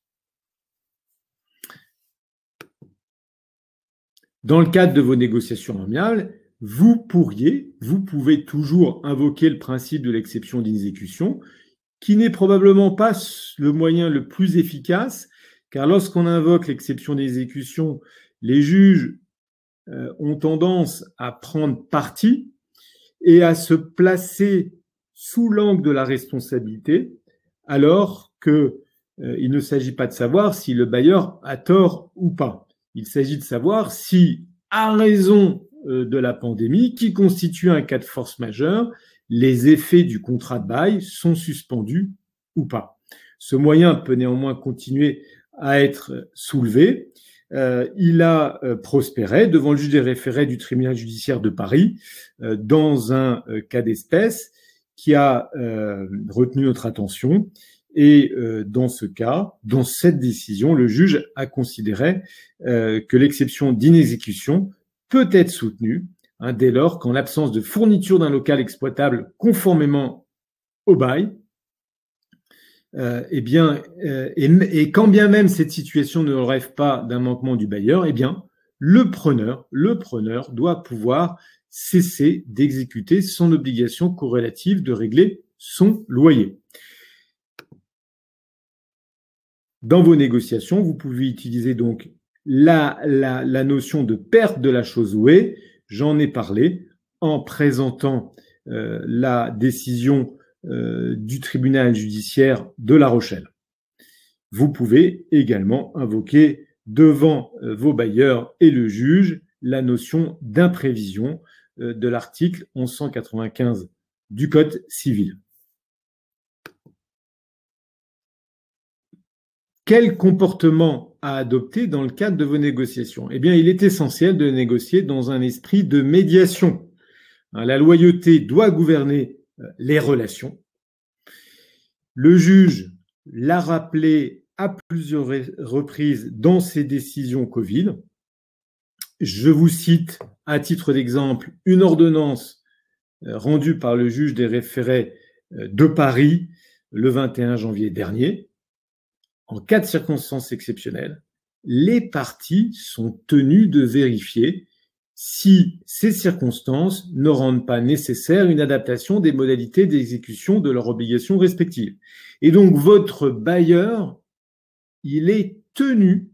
Dans le cadre de vos négociations amiables, vous pouvez toujours invoquer le principe de l'exception d'inexécution, qui n'est probablement pas le moyen le plus efficace, car lorsqu'on invoque l'exception d'exécution, les juges ont tendance à prendre parti et à se placer sous l'angle de la responsabilité, alors qu'il ne s'agit pas de savoir si le bailleur a tort ou pas. Il s'agit de savoir si, à raison de la pandémie, qui constitue un cas de force majeure, les effets du contrat de bail sont suspendus ou pas. Ce moyen peut néanmoins continuer à être soulevé. Il a prospéré devant le juge des référés du tribunal judiciaire de Paris dans un cas d'espèce qui a retenu notre attention. Et dans ce cas, dans cette décision, le juge a considéré que l'exception d'inexécution peut être soutenue dès lors qu'en l'absence de fourniture d'un local exploitable conformément au bail, et quand bien même cette situation ne relève pas d'un manquement du bailleur, eh bien, le preneur doit pouvoir cesser d'exécuter son obligation corrélative de régler son loyer. Dans vos négociations, vous pouvez utiliser donc la notion de perte de la chose louée. J'en ai parlé en présentant la décision du tribunal judiciaire de La Rochelle. Vous pouvez également invoquer devant vos bailleurs et le juge la notion d'imprévision de l'article 1195 du Code civil. Quel comportement à adopter dans le cadre de vos négociations ? Eh bien, il est essentiel de négocier dans un esprit de médiation. La loyauté doit gouverner les relations. Le juge l'a rappelé à plusieurs reprises dans ses décisions Covid. Je vous cite à titre d'exemple une ordonnance rendue par le juge des référés de Paris le 21 janvier dernier. En cas de circonstances exceptionnelles, les parties sont tenues de vérifier si ces circonstances ne rendent pas nécessaire une adaptation des modalités d'exécution de leurs obligations respectives. Et donc, votre bailleur, il est tenu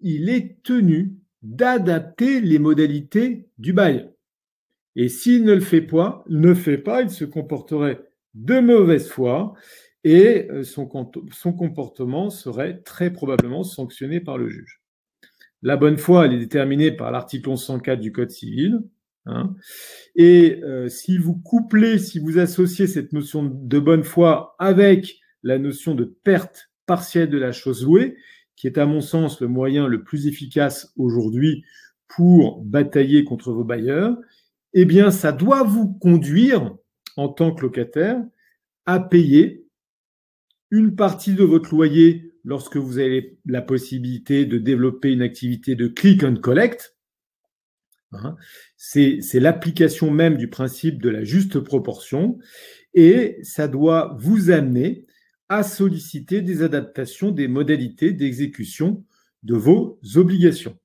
d'adapter les modalités du bail. Et s'il ne le fait pas, il se comporterait de mauvaise foi et son comportement serait très probablement sanctionné par le juge. La bonne foi, elle est déterminée par l'article 1104 du Code civil. Et si vous associez cette notion de bonne foi avec la notion de perte partielle de la chose louée, qui est à mon sens le moyen le plus efficace aujourd'hui pour batailler contre vos bailleurs, eh bien, ça doit vous conduire, en tant que locataire, à payer une partie de votre loyer lorsque vous avez la possibilité de développer une activité de click and collect. C'est l'application même du principe de la juste proportion et ça doit vous amener à solliciter des adaptations des modalités d'exécution de vos obligations.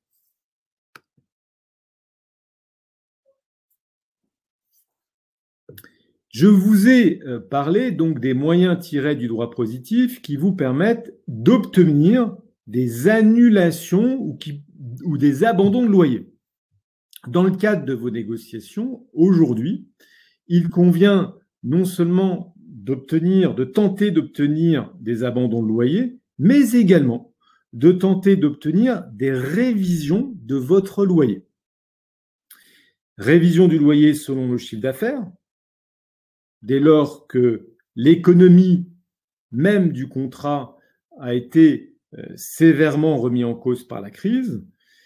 Je vous ai parlé donc des moyens tirés du droit positif qui vous permettent d'obtenir des annulations ou des abandons de loyer. Dans le cadre de vos négociations, aujourd'hui, il convient non seulement de tenter d'obtenir des abandons de loyer, mais également de tenter d'obtenir des révisions de votre loyer. Révision du loyer selon le chiffre d'affaires, dès lors que l'économie même du contrat a été sévèrement remis en cause par la crise.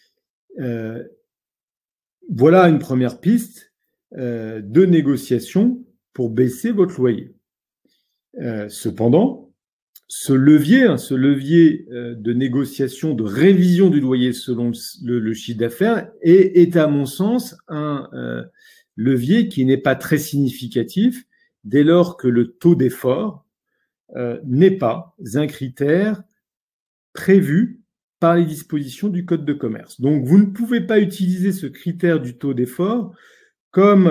Voilà une première piste de négociation pour baisser votre loyer. Cependant, ce levier de négociation, de révision du loyer selon le chiffre d'affaires est à mon sens un levier qui n'est pas très significatif dès lors que le taux d'effort n'est pas un critère prévu par les dispositions du Code de commerce. Donc, vous ne pouvez pas utiliser ce critère du taux d'effort comme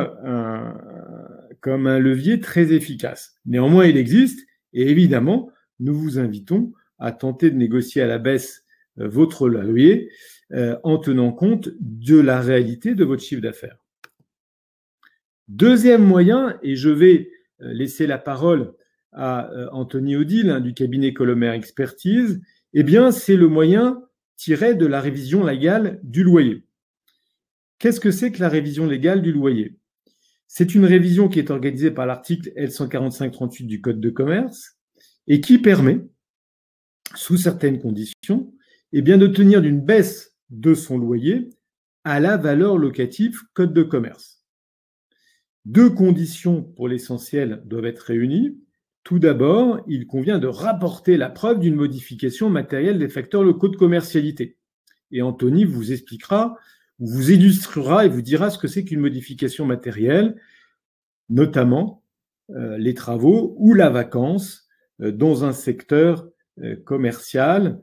un levier très efficace. Néanmoins, il existe et évidemment, nous vous invitons à tenter de négocier à la baisse votre loyer en tenant compte de la réalité de votre chiffre d'affaires. Deuxième moyen, et je vais laisser la parole à Anthony Odile du cabinet Colomer Expertise, eh bien, c'est le moyen tiré de la révision légale du loyer. Qu'est-ce que c'est que la révision légale du loyer? C'est une révision qui est organisée par l'article L145-38 du Code de commerce et qui permet, sous certaines conditions, eh bien, d'obtenir une baisse de son loyer à la valeur locative Code de commerce. Deux conditions pour l'essentiel doivent être réunies. Tout d'abord, il convient de rapporter la preuve d'une modification matérielle des facteurs locaux de commercialité. Et Anthony vous expliquera, vous illustrera et vous dira ce que c'est qu'une modification matérielle, notamment les travaux ou la vacance dans un secteur commercial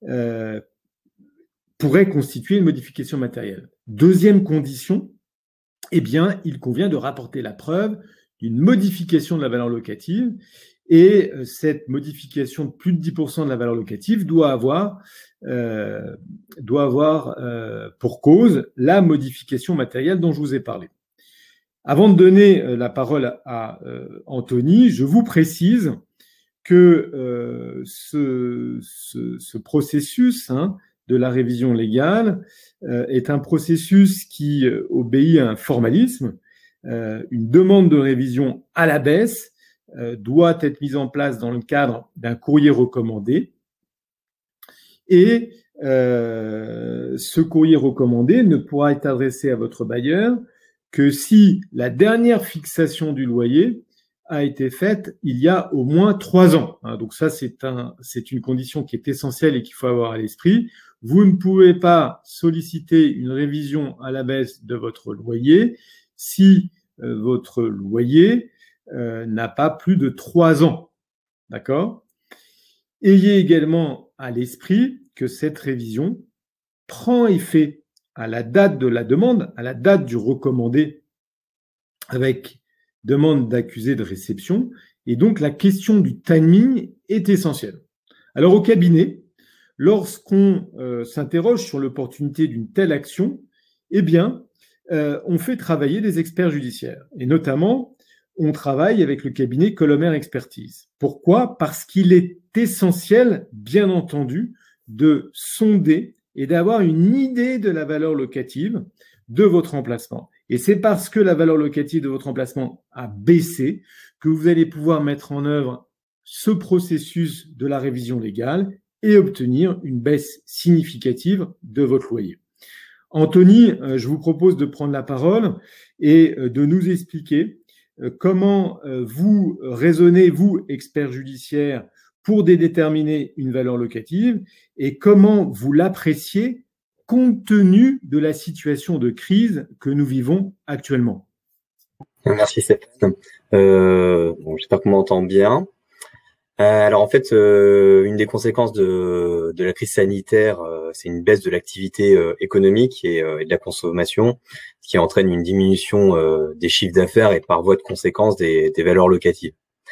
pourrait constituer une modification matérielle. Deuxième condition, eh bien, il convient de rapporter la preuve d'une modification de la valeur locative et cette modification de plus de 10% de la valeur locative doit avoir pour cause la modification matérielle dont je vous ai parlé. Avant de donner la parole à Anthony, je vous précise que ce processus de la révision légale est un processus qui obéit à un formalisme. Une demande de révision à la baisse doit être mise en place dans le cadre d'un courrier recommandé. Et ce courrier recommandé ne pourra être adressé à votre bailleur que si la dernière fixation du loyer a été faite il y a au moins 3 ans. Donc ça, c'est une condition qui est essentielle et qu'il faut avoir à l'esprit. Vous ne pouvez pas solliciter une révision à la baisse de votre loyer si votre loyer n'a pas plus de 3 ans. D'accord ? Ayez également à l'esprit que cette révision prend effet à la date de la demande, à la date du recommandé, avec demande d'accusé de réception. Et donc, la question du timing est essentielle. Alors, au cabinet, lorsqu'on s'interroge sur l'opportunité d'une telle action, eh bien, on fait travailler des experts judiciaires. Et notamment, on travaille avec le cabinet Colomer Expertise. Pourquoi? Parce qu'il est essentiel, bien entendu, de sonder et d'avoir une idée de la valeur locative de votre emplacement. Et c'est parce que la valeur locative de votre emplacement a baissé que vous allez pouvoir mettre en œuvre ce processus de la révision légale et obtenir une baisse significative de votre loyer. Anthony, je vous propose de prendre la parole et de nous expliquer comment vous raisonnez, vous, expert judiciaire, pour déterminer une valeur locative et comment vous l'appréciez compte tenu de la situation de crise que nous vivons actuellement. Merci Stéphane. J'espère qu'on m'entend bien. Alors en fait, une des conséquences de la crise sanitaire, c'est une baisse de l'activité économique et de la consommation, ce qui entraîne une diminution des chiffres d'affaires et par voie de conséquence des valeurs locatives.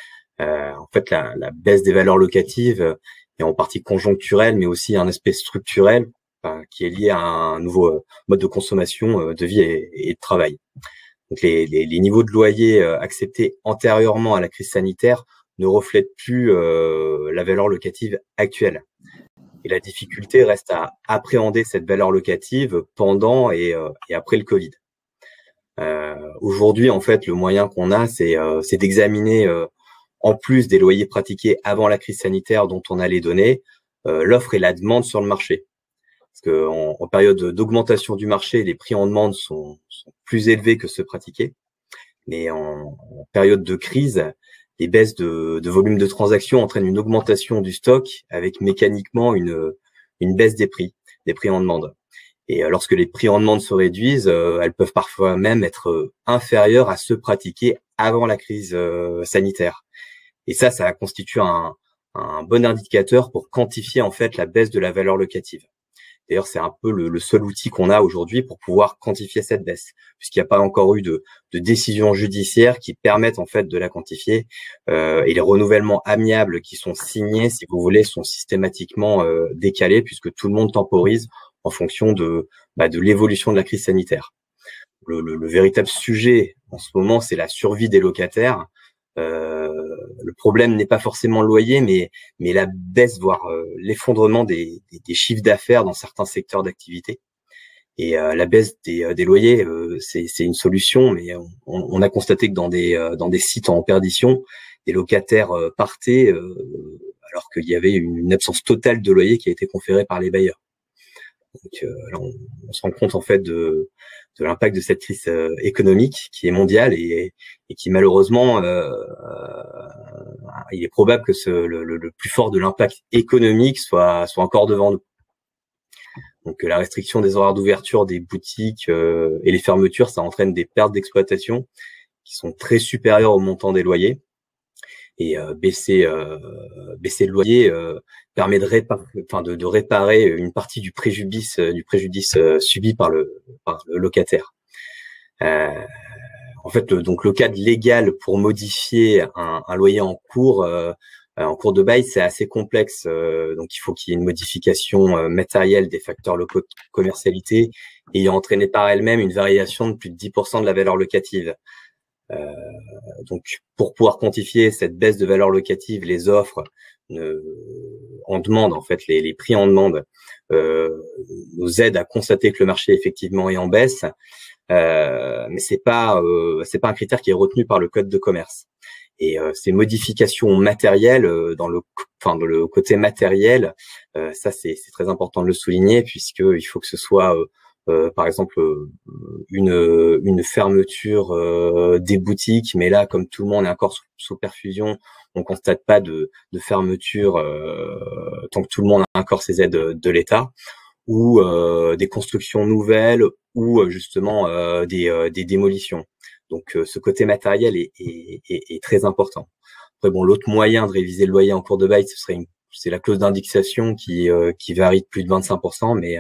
En fait, la baisse des valeurs locatives est en partie conjoncturelle, mais aussi un aspect structurel qui est lié à un nouveau mode de consommation, de vie et de travail. Donc les niveaux de loyer acceptés antérieurement à la crise sanitaire ne reflètent plus la valeur locative actuelle. Et la difficulté reste à appréhender cette valeur locative pendant et après le Covid. Aujourd'hui, en fait, le moyen qu'on a, c'est d'examiner, en plus des loyers pratiqués avant la crise sanitaire dont on a les données, l'offre et la demande sur le marché. Parce que en période d'augmentation du marché, les prix en demande sont plus élevés que ceux pratiqués. Mais en période de crise, les baisses de volume de transactions entraînent une augmentation du stock avec mécaniquement une baisse des prix en demande. Et lorsque les prix en demande se réduisent, elles peuvent parfois même être inférieures à ceux pratiqués avant la crise sanitaire. Et ça constitue un bon indicateur pour quantifier en fait la baisse de la valeur locative. D'ailleurs, c'est un peu le seul outil qu'on a aujourd'hui pour pouvoir quantifier cette baisse, puisqu'il n'y a pas encore eu de décisions judiciaires qui permettent en fait de la quantifier. Et les renouvellements amiables qui sont signés, si vous voulez, sont systématiquement décalés, puisque tout le monde temporise en fonction de l'évolution de la crise sanitaire. Le véritable sujet en ce moment, c'est la survie des locataires. Le problème n'est pas forcément le loyer, mais la baisse, voire l'effondrement des chiffres d'affaires dans certains secteurs d'activité. Et la baisse des loyers, c'est une solution, mais on a constaté que dans des sites en perdition, des locataires partaient alors qu'il y avait une absence totale de loyer qui a été conférée par les bailleurs. Donc là, on se rend compte en fait de l'impact de cette crise économique qui est mondiale et qui malheureusement, il est probable que le plus fort de l'impact économique soit encore devant nous. Donc la restriction des horaires d'ouverture des boutiques et les fermetures, ça entraîne des pertes d'exploitation qui sont très supérieures au montant des loyers. Et baisser le loyer permet de réparer une partie du préjudice subi par le locataire. En fait, donc le cadre légal pour modifier un loyer en cours de bail, c'est assez complexe. Donc il faut qu'il y ait une modification matérielle des facteurs locaux de commercialité ayant entraîné par elle-même une variation de plus de 10% de la valeur locative. Donc, pour pouvoir quantifier cette baisse de valeur locative, les offres en demande, en fait, les prix en demande, nous aident à constater que le marché effectivement est en baisse, mais c'est pas un critère qui est retenu par le code de commerce. Et ces modifications matérielles dans le côté matériel, ça c'est très important de le souligner puisque il faut que ce soit par exemple une fermeture des boutiques, mais là comme tout le monde est encore sous perfusion, on constate pas de fermeture tant que tout le monde a encore ses aides de l'État, ou des constructions nouvelles, ou justement des démolitions. Donc ce côté matériel est très important. Après bon, l'autre moyen de réviser le loyer en cours de bail, c'est la clause d'indexation qui varie de plus de 25%, mais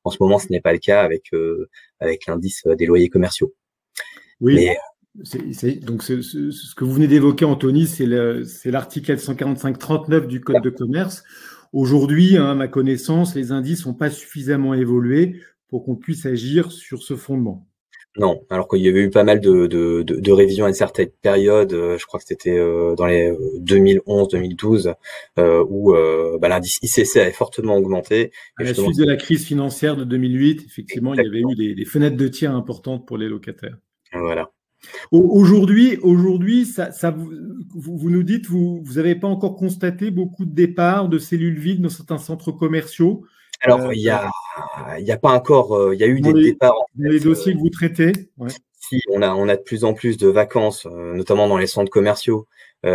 En ce moment, ce n'est pas le cas avec l'indice des loyers commerciaux. Oui. Mais donc ce que vous venez d'évoquer, Anthony, c'est l'article 145-39 du Code de commerce. Aujourd'hui, à ma connaissance, les indices n'ont pas suffisamment évolué pour qu'on puisse agir sur ce fondement. Non, alors qu'il y avait eu pas mal de révisions à une certaine période, je crois que c'était dans les 2011-2012, où l'indice ICC avait fortement augmenté. À la suite de la crise financière de 2008, effectivement, exactement. Il y avait eu des fenêtres de tir importantes pour les locataires. Voilà. Aujourd'hui, vous nous dites, vous n'avez pas encore constaté beaucoup de départs de cellules vides dans certains centres commerciaux. Alors, il y a pas encore, il y a eu des départs. Dans les dossiers que vous traitez. Ouais. Si, on a de plus en plus de vacances, notamment dans les centres commerciaux.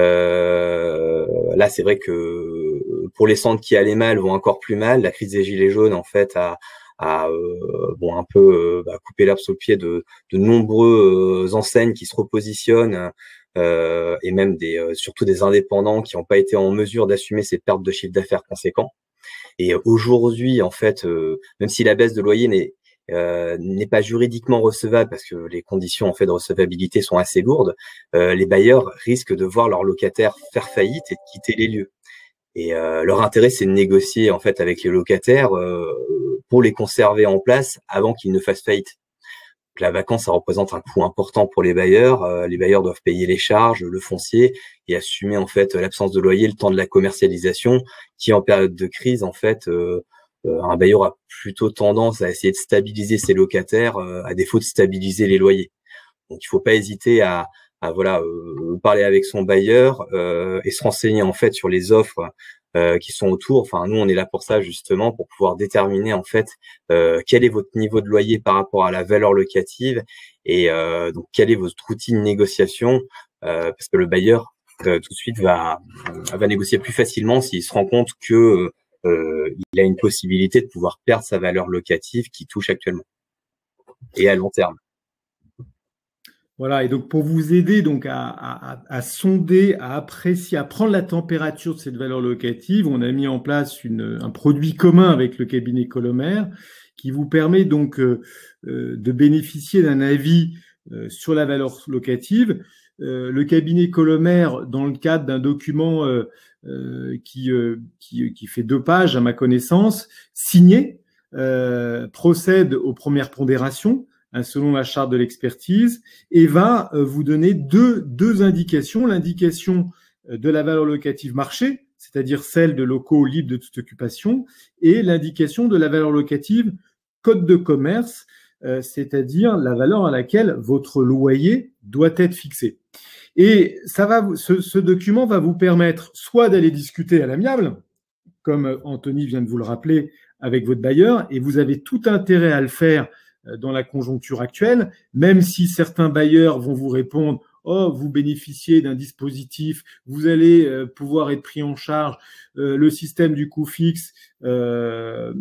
Là, c'est vrai que pour les centres qui allaient mal vont encore plus mal. La crise des gilets jaunes, en fait, a un peu coupé l'herbe sous le pied de nombreuses enseignes qui se repositionnent, et même surtout des indépendants qui n'ont pas été en mesure d'assumer ces pertes de chiffre d'affaires conséquents. Et aujourd'hui, en fait, même si la baisse de loyer n'est pas juridiquement recevable parce que les conditions en fait de recevabilité sont assez lourdes, les bailleurs risquent de voir leurs locataires faire faillite et de quitter les lieux. Et leur intérêt, c'est de négocier en fait avec les locataires pour les conserver en place avant qu'ils ne fassent faillite. Donc, la vacance, ça représente un coût important pour les bailleurs. Les bailleurs doivent payer les charges, le foncier et assumer en fait l'absence de loyer, le temps de la commercialisation, qui en période de crise, en fait, un bailleur a plutôt tendance à essayer de stabiliser ses locataires à défaut de stabiliser les loyers. Donc, il faut pas hésiter à parler avec son bailleur et se renseigner en fait sur les offres qui sont autour. Enfin, nous, on est là pour ça justement, pour pouvoir déterminer en fait quel est votre niveau de loyer par rapport à la valeur locative et donc quelle est votre routine de négociation, parce que le bailleur tout de suite va négocier plus facilement s'il se rend compte que il a une possibilité de pouvoir perdre sa valeur locative qui touche actuellement et à long terme. Voilà, et donc pour vous aider donc à sonder, à apprécier, à prendre la température de cette valeur locative, on a mis en place un produit commun avec le cabinet Colomer qui vous permet donc de bénéficier d'un avis sur la valeur locative. Le cabinet Colomer, dans le cadre d'un document qui fait 2 pages à ma connaissance, signé, procède aux premières pondérations selon la charte de l'expertise, et va vous donner deux indications. L'indication de la valeur locative marché, c'est-à-dire celle de locaux libres de toute occupation, et l'indication de la valeur locative code de commerce, c'est-à-dire la valeur à laquelle votre loyer doit être fixé. Et ce document va vous permettre soit d'aller discuter à l'amiable, comme Anthony vient de vous le rappeler, avec votre bailleur, et vous avez tout intérêt à le faire dans la conjoncture actuelle, même si certains bailleurs vont vous répondre « Oh, vous bénéficiez d'un dispositif, vous allez pouvoir être pris en charge, le système du coût fixe doit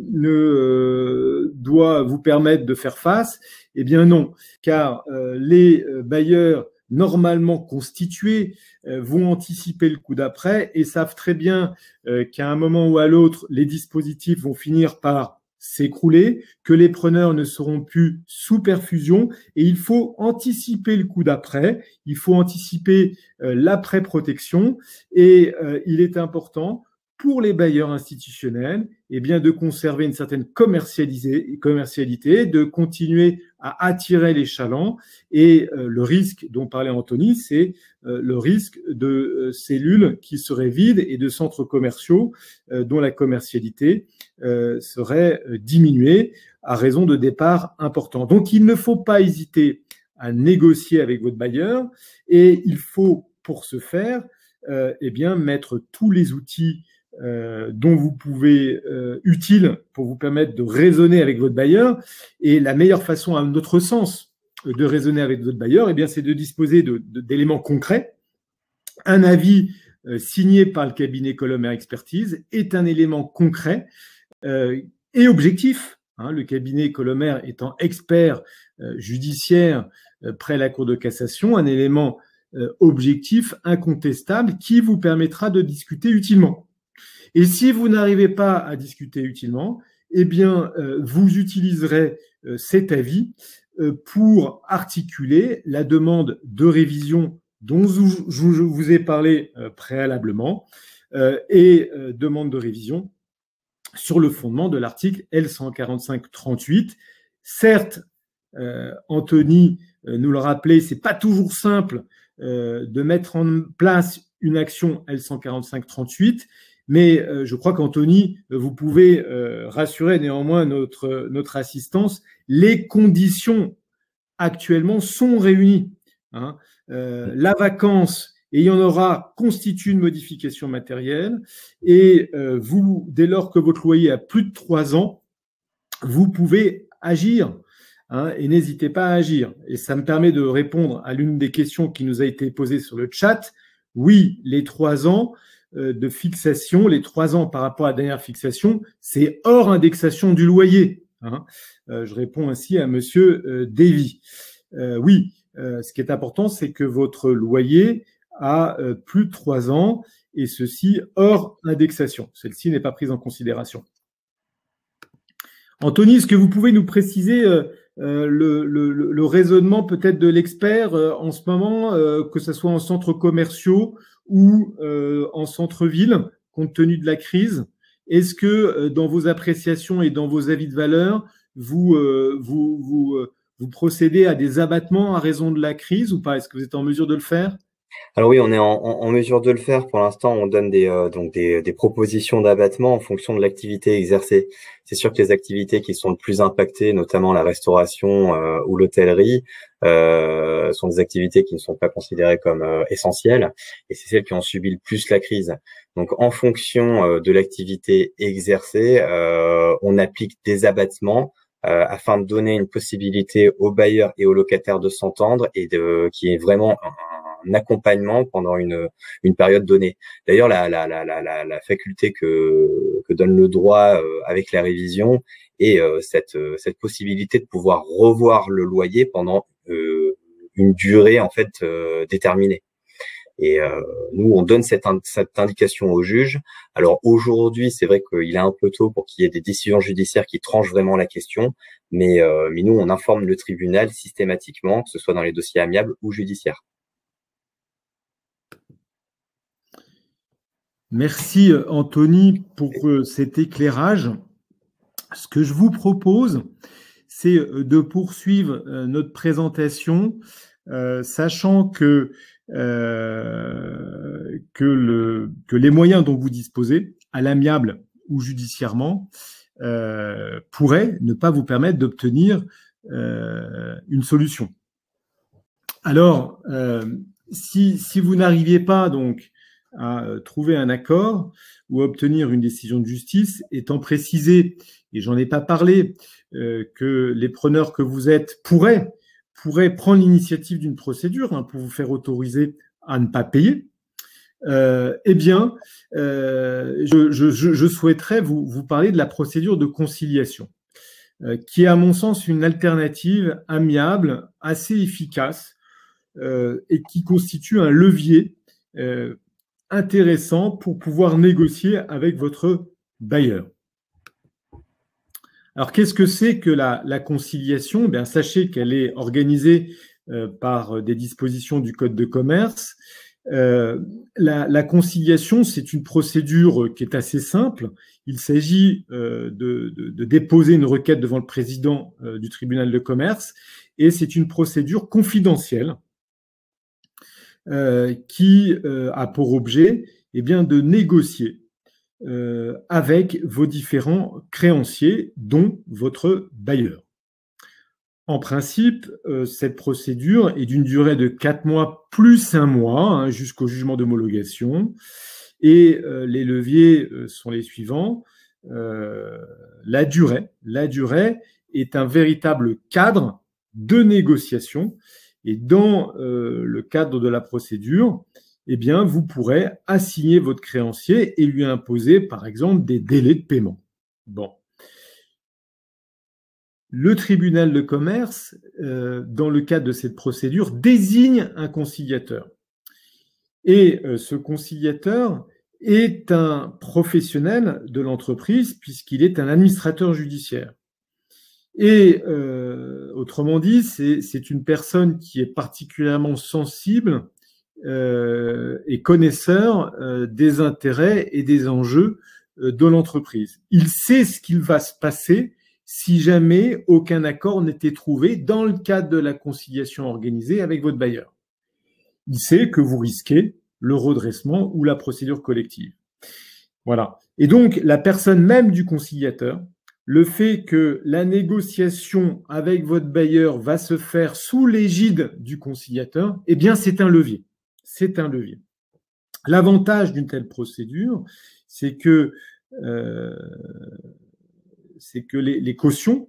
vous permettre de faire face ». Eh bien non, car les bailleurs normalement constitués vont anticiper le coup d'après et savent très bien qu'à un moment ou à l'autre, les dispositifs vont finir par s'écrouler, que les preneurs ne seront plus sous perfusion et il faut anticiper le coup d'après, il faut anticiper l'après-protection et il est important pour les bailleurs institutionnels de conserver une certaine commercialité, de continuer à attirer les chalands et le risque dont parlait Anthony, c'est le risque de cellules qui seraient vides et de centres commerciaux dont la commercialité serait diminuée à raison de départs importants. Donc, il ne faut pas hésiter à négocier avec votre bailleur et il faut, pour ce faire, mettre tous les outils dont vous pouvez utiles pour vous permettre de raisonner avec votre bailleur. Et la meilleure façon, à notre sens, de raisonner avec votre bailleur, c'est de disposer d'éléments concrets. Un avis signé par le cabinet Colomer Expertise est un élément concret et objectif. Le cabinet Colomer étant expert judiciaire près la Cour de cassation, un élément objectif, incontestable, qui vous permettra de discuter utilement. Et si vous n'arrivez pas à discuter utilement, eh bien, vous utiliserez cet avis pour articuler la demande de révision dont je vous ai parlé préalablement et demande de révision sur le fondement de l'article L145-38. Certes, Anthony nous le rappelait, c'est pas toujours simple de mettre en place une action L145-38, mais je crois qu'Anthony, vous pouvez rassurer néanmoins notre assistance, les conditions actuellement sont réunies. Hein. La vacance, et il y en aura, constitue une modification matérielle, et vous, dès lors que votre loyer a plus de 3 ans, vous pouvez agir. Hein, et n'hésitez pas à agir. Et ça me permet de répondre à l'une des questions qui nous a été posée sur le chat. Oui, les 3 ans de fixation, les 3 ans par rapport à la dernière fixation, c'est hors indexation du loyer. Hein. Je réponds ainsi à Monsieur Davy. Oui, ce qui est important, c'est que votre loyer a plus de 3 ans, et ceci hors indexation. Celle-ci n'est pas prise en considération. Anthony, est-ce que vous pouvez nous préciser le raisonnement peut-être de l'expert en ce moment, que ce soit en centres commerciaux ou en centre-ville, compte tenu de la crise? Est-ce que dans vos appréciations et dans vos avis de valeur, vous procédez à des abattements à raison de la crise ou pas? Est-ce que vous êtes en mesure de le faire? Alors oui, on est en mesure de le faire. Pour l'instant, on donne des propositions d'abattement en fonction de l'activité exercée. C'est sûr que les activités qui sont le plus impactées, notamment la restauration ou l'hôtellerie, sont des activités qui ne sont pas considérées comme essentielles, et c'est celles qui ont subi le plus la crise. Donc, en fonction de l'activité exercée, on applique des abattements afin de donner une possibilité aux bailleurs et aux locataires de s'entendre et qui est vraiment un accompagnement pendant une période donnée. D'ailleurs, la faculté que donne le droit avec la révision et cette possibilité de pouvoir revoir le loyer pendant une durée en fait déterminée. Et nous, on donne cette indication au juge. Alors aujourd'hui, c'est vrai qu'il est un peu tôt pour qu'il y ait des décisions judiciaires qui tranchent vraiment la question, mais nous, on informe le tribunal systématiquement, que ce soit dans les dossiers amiables ou judiciaires. Merci Anthony pour cet éclairage. Ce que je vous propose, c'est de poursuivre notre présentation, sachant que les moyens dont vous disposez, à l'amiable ou judiciairement, pourraient ne pas vous permettre d'obtenir une solution. Alors, si vous n'arriviez pas donc à trouver un accord ou à obtenir une décision de justice, étant précisé, et j'en ai pas parlé, que les preneurs que vous êtes pourraient prendre l'initiative d'une procédure pour vous faire autoriser à ne pas payer, eh bien, je souhaiterais vous parler de la procédure de conciliation, qui est à mon sens une alternative amiable, assez efficace, et qui constitue un levier intéressant pour pouvoir négocier avec votre bailleur. Alors, qu'est-ce que c'est que la conciliation? Eh bien, sachez qu'elle est organisée par des dispositions du Code de commerce. La conciliation, c'est une procédure qui est assez simple. Il s'agit de déposer une requête devant le président du tribunal de commerce, et c'est une procédure confidentielle qui a pour objet de négocier avec vos différents créanciers, dont votre bailleur. En principe, cette procédure est d'une durée de 4 mois plus 1 mois, jusqu'au jugement d'homologation, et les leviers sont les suivants. La durée est un véritable cadre de négociation. Et dans le cadre de la procédure, vous pourrez assigner votre créancier et lui imposer, par exemple, des délais de paiement. Bon. Le tribunal de commerce, dans le cadre de cette procédure, désigne un conciliateur. Et ce conciliateur est un professionnel de l'entreprise puisqu'il est un administrateur judiciaire. Et autrement dit, c'est une personne qui est particulièrement sensible et connaisseur des intérêts et des enjeux de l'entreprise. Il sait ce qu'il va se passer si jamais aucun accord n'était trouvé dans le cadre de la conciliation organisée avec votre bailleur. Il sait que vous risquez le redressement ou la procédure collective. Voilà. Et donc, la personne même du conciliateur, le fait que la négociation avec votre bailleur va se faire sous l'égide du conciliateur, eh bien, c'est un levier. C'est un levier. L'avantage d'une telle procédure, c'est que les cautions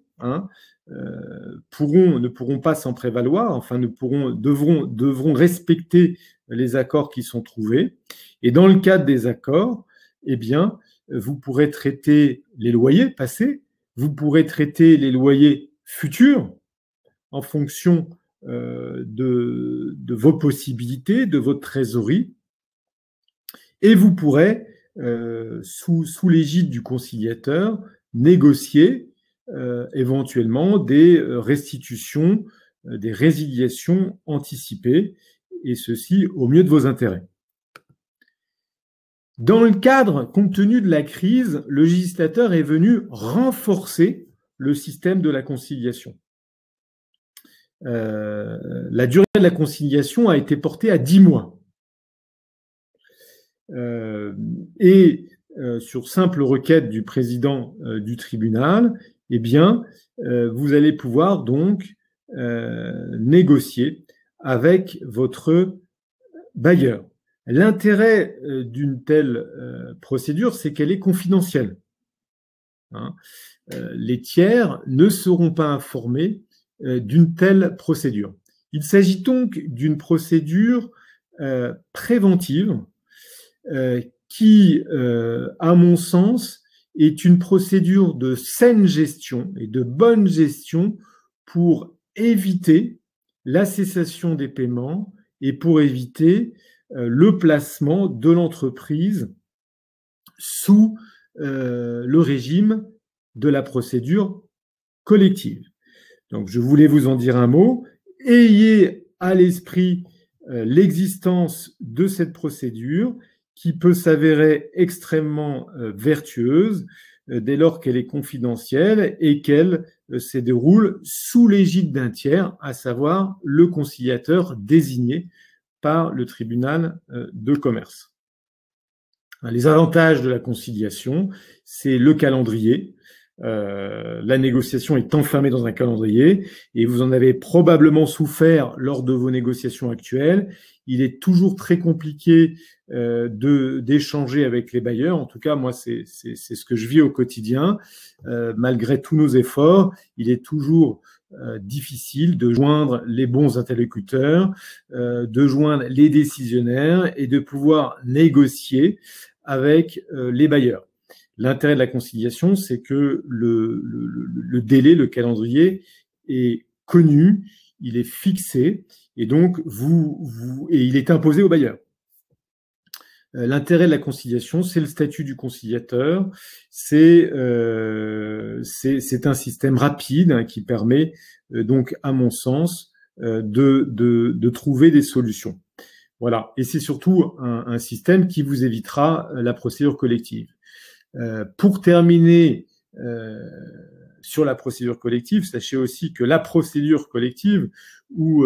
ne pourront pas s'en prévaloir, enfin devront respecter les accords qui sont trouvés. Et dans le cadre des accords, eh bien, vous pourrez traiter les loyers passés, vous pourrez traiter les loyers futurs en fonction de vos possibilités, de votre trésorerie, et vous pourrez, sous l'égide du conciliateur, négocier éventuellement des restitutions, des résiliations anticipées, et ceci au mieux de vos intérêts. Dans le cadre, compte tenu de la crise, le législateur est venu renforcer le système de la conciliation. La durée de la conciliation a été portée à 10 mois. Sur simple requête du président du tribunal, eh bien, vous allez pouvoir donc négocier avec votre bailleur. L'intérêt d'une telle procédure, c'est qu'elle est confidentielle. Les tiers ne seront pas informés d'une telle procédure. Il s'agit donc d'une procédure préventive qui, à mon sens, est une procédure de saine gestion et de bonne gestion pour éviter la cessation des paiements et pour éviter le placement de l'entreprise sous le régime de la procédure collective. Donc, je voulais vous en dire un mot. Ayez à l'esprit l'existence de cette procédure qui peut s'avérer extrêmement vertueuse dès lors qu'elle est confidentielle et qu'elle se déroule sous l'égide d'un tiers, à savoir le conciliateur désigné par le tribunal de commerce. Les avantages de la conciliation, c'est le calendrier. La négociation est enfermée dans un calendrier et vous en avez probablement souffert lors de vos négociations actuelles. Il est toujours très compliqué d'échanger avec les bailleurs. En tout cas, moi, c'est ce que je vis au quotidien. Malgré tous nos efforts, il est toujours difficile de joindre les bons interlocuteurs, de joindre les décisionnaires et de pouvoir négocier avec les bailleurs. L'intérêt de la conciliation, c'est que le délai, le calendrier est connu, il est fixé et donc et il est imposé au bailleur. L'intérêt de la conciliation, c'est le statut du conciliateur, c'est un système rapide qui permet donc, à mon sens, de trouver des solutions. Voilà, et c'est surtout un système qui vous évitera la procédure collective. Pour terminer sur la procédure collective, sachez aussi que la procédure collective ou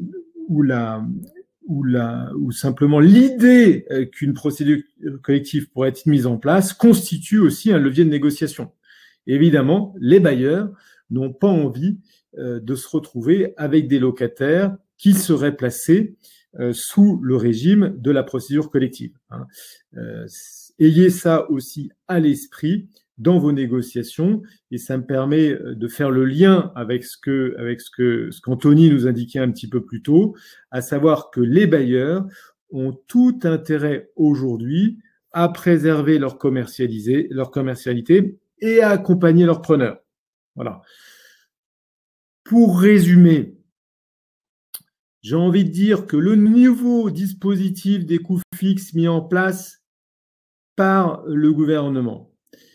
simplement l'idée qu'une procédure collective pourrait être mise en place constitue aussi un levier de négociation. Et évidemment, les bailleurs n'ont pas envie de se retrouver avec des locataires qui seraient placés sous le régime de la procédure collective. Ayez ça aussi à l'esprit dans vos négociations et ça me permet de faire le lien avec ce qu'Anthony nous indiquait un petit peu plus tôt, à savoir que les bailleurs ont tout intérêt aujourd'hui à préserver leur commercialité et à accompagner leurs preneurs. Voilà. Pour résumer, j'ai envie de dire que le nouveau dispositif des coûts fixes mis en place par le gouvernement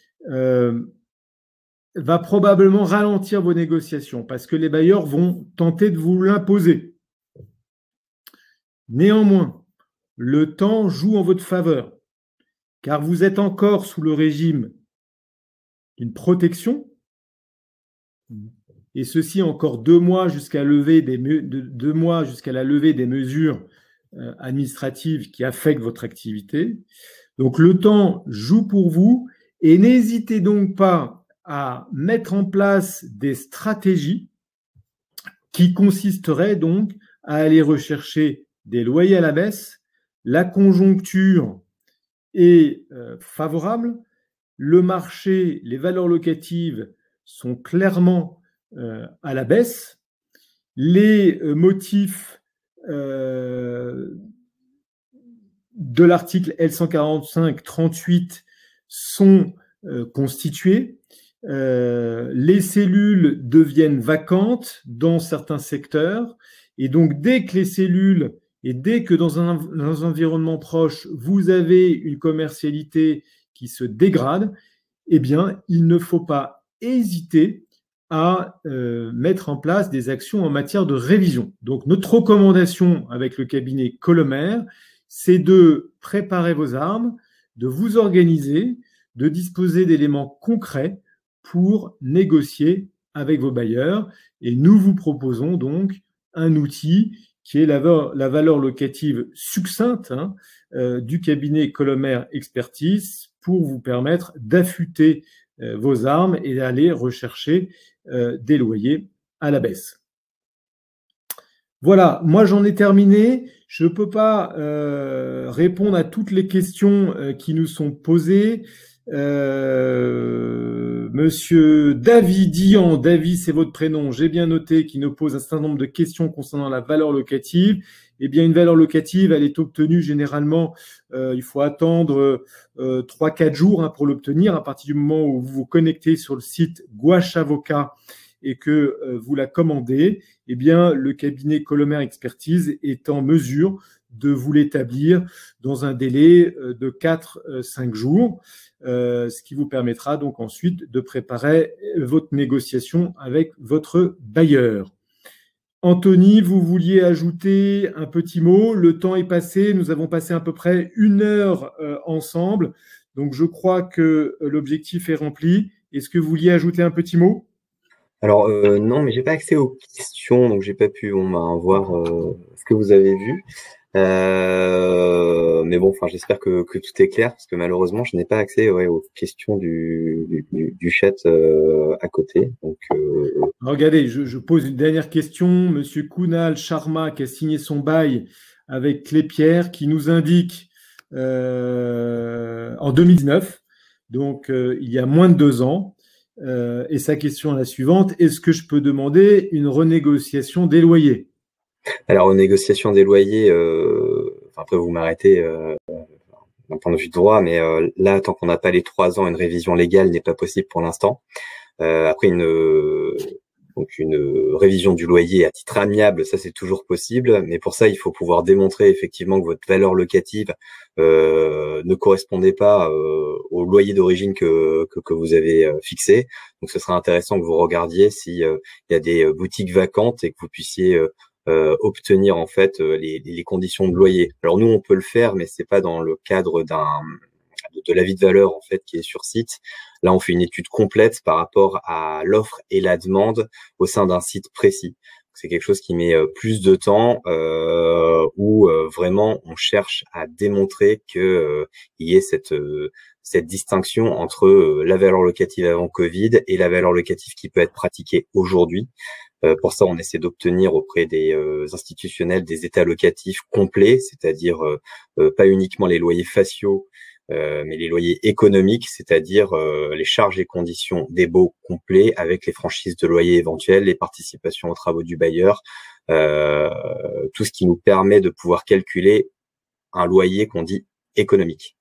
va probablement ralentir vos négociations parce que les bailleurs vont tenter de vous l'imposer. Néanmoins, le temps joue en votre faveur car vous êtes encore sous le régime d'une protection et ceci encore 2 mois jusqu'à la levée des mesures administratives qui affectent votre activité. Donc le temps joue pour vous et n'hésitez donc pas à mettre en place des stratégies qui consisteraient donc à aller rechercher des loyers à la baisse. La conjoncture est favorable, le marché, les valeurs locatives sont clairement à la baisse, les motifs de l'article L145-38 sont constitués, les cellules deviennent vacantes dans certains secteurs, et donc dès que les cellules et dès que dans un environnement proche, vous avez une commercialité qui se dégrade, eh bien, il ne faut pas hésiter à mettre en place des actions en matière de révision. Donc, notre recommandation avec le cabinet Colomer, c'est de préparer vos armes, de vous organiser, de disposer d'éléments concrets pour négocier avec vos bailleurs. Et nous vous proposons donc un outil qui est la valeur locative succincte du cabinet Colomer Expertise pour vous permettre d'affûter vos armes et d'aller rechercher des loyers à la baisse. Voilà, moi j'en ai terminé. Je ne peux pas répondre à toutes les questions qui nous sont posées. Monsieur Davidian, David c'est votre prénom, j'ai bien noté, qui nous pose un certain nombre de questions concernant la valeur locative. Eh bien, une valeur locative, elle est obtenue généralement, il faut attendre 3-4 jours pour l'obtenir, à partir du moment où vous vous connectez sur le site Gouache Avocat et que vous la commandez. Eh bien, le cabinet Colomer Expertise est en mesure de vous l'établir dans un délai de 4-5 jours, ce qui vous permettra donc ensuite de préparer votre négociation avec votre bailleur. Anthony, vous vouliez ajouter un petit mot. Le temps est passé. Nous avons passé à peu près 1 heure ensemble. Donc, je crois que l'objectif est rempli. Est-ce que vous vouliez ajouter un petit mot ? Alors, non, mais j'ai pas accès aux questions, donc j'ai pas pu voir ce que vous avez vu. Mais bon, enfin, j'espère que tout est clair, parce que malheureusement, je n'ai pas accès aux questions du chat à côté. Donc, regardez, je pose une dernière question. Monsieur Kunal Sharma, qui a signé son bail avec Clépierre, qui nous indique en 2019, donc il y a moins de 2 ans, et sa question est la suivante: est-ce que je peux demander une renégociation des loyers ? Alors, renégociation des loyers, après vous m'arrêtez d'un point de vue de droit, mais là, tant qu'on n'a pas les 3 ans, une révision légale n'est pas possible pour l'instant. Après, une révision du loyer à titre amiable, ça c'est toujours possible, mais pour ça il faut pouvoir démontrer effectivement que votre valeur locative ne correspondait pas au loyer d'origine que vous avez fixé. Donc ce sera intéressant que vous regardiez s'il y a des boutiques vacantes et que vous puissiez obtenir en fait les conditions de loyer. Alors nous on peut le faire, mais c'est pas dans le cadre de l'avis de valeur en fait qui est sur site. Là, on fait une étude complète par rapport à l'offre et la demande au sein d'un site précis. C'est quelque chose qui met plus de temps, où vraiment on cherche à démontrer que il y ait cette distinction entre la valeur locative avant Covid et la valeur locative qui peut être pratiquée aujourd'hui. Pour ça, on essaie d'obtenir auprès des institutionnels des états locatifs complets, c'est-à-dire pas uniquement les loyers faciaux, mais les loyers économiques, c'est-à-dire les charges et conditions des baux complets avec les franchises de loyer éventuelles, les participations aux travaux du bailleur, tout ce qui nous permet de pouvoir calculer un loyer qu'on dit économique.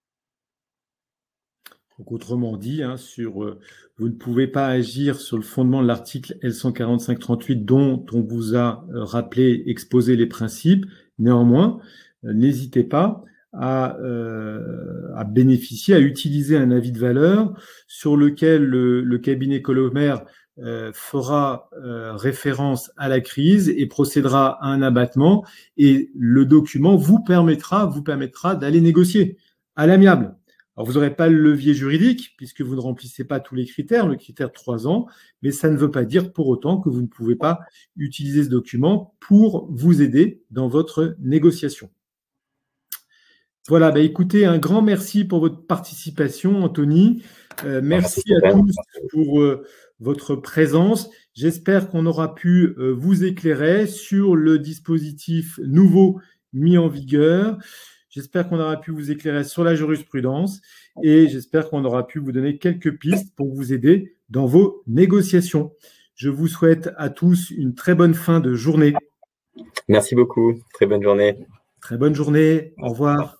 Donc, autrement dit, vous ne pouvez pas agir sur le fondement de l'article L145-38 dont on vous a rappelé, exposé les principes. Néanmoins, n'hésitez pas à bénéficier, à utiliser un avis de valeur sur lequel le cabinet Colomer fera référence à la crise et procédera à un abattement, et le document vous permettra d'aller négocier à l'amiable. Alors, vous n'aurez pas le levier juridique puisque vous ne remplissez pas tous les critères, le critère de 3 ans, mais ça ne veut pas dire pour autant que vous ne pouvez pas utiliser ce document pour vous aider dans votre négociation. Voilà, bah écoutez, un grand merci pour votre participation, Anthony. Merci à tous pour votre présence. J'espère qu'on aura pu vous éclairer sur le dispositif nouveau mis en vigueur. J'espère qu'on aura pu vous éclairer sur la jurisprudence et j'espère qu'on aura pu vous donner quelques pistes pour vous aider dans vos négociations. Je vous souhaite à tous une très bonne fin de journée. Merci beaucoup. Très bonne journée. Très bonne journée. Au revoir.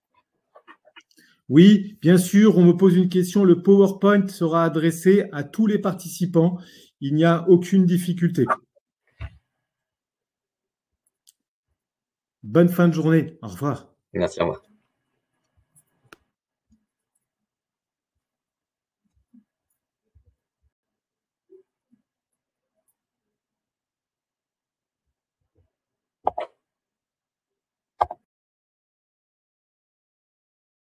Oui, bien sûr, on me pose une question. Le PowerPoint sera adressé à tous les participants. Il n'y a aucune difficulté. Bonne fin de journée. Au revoir. Merci, au revoir.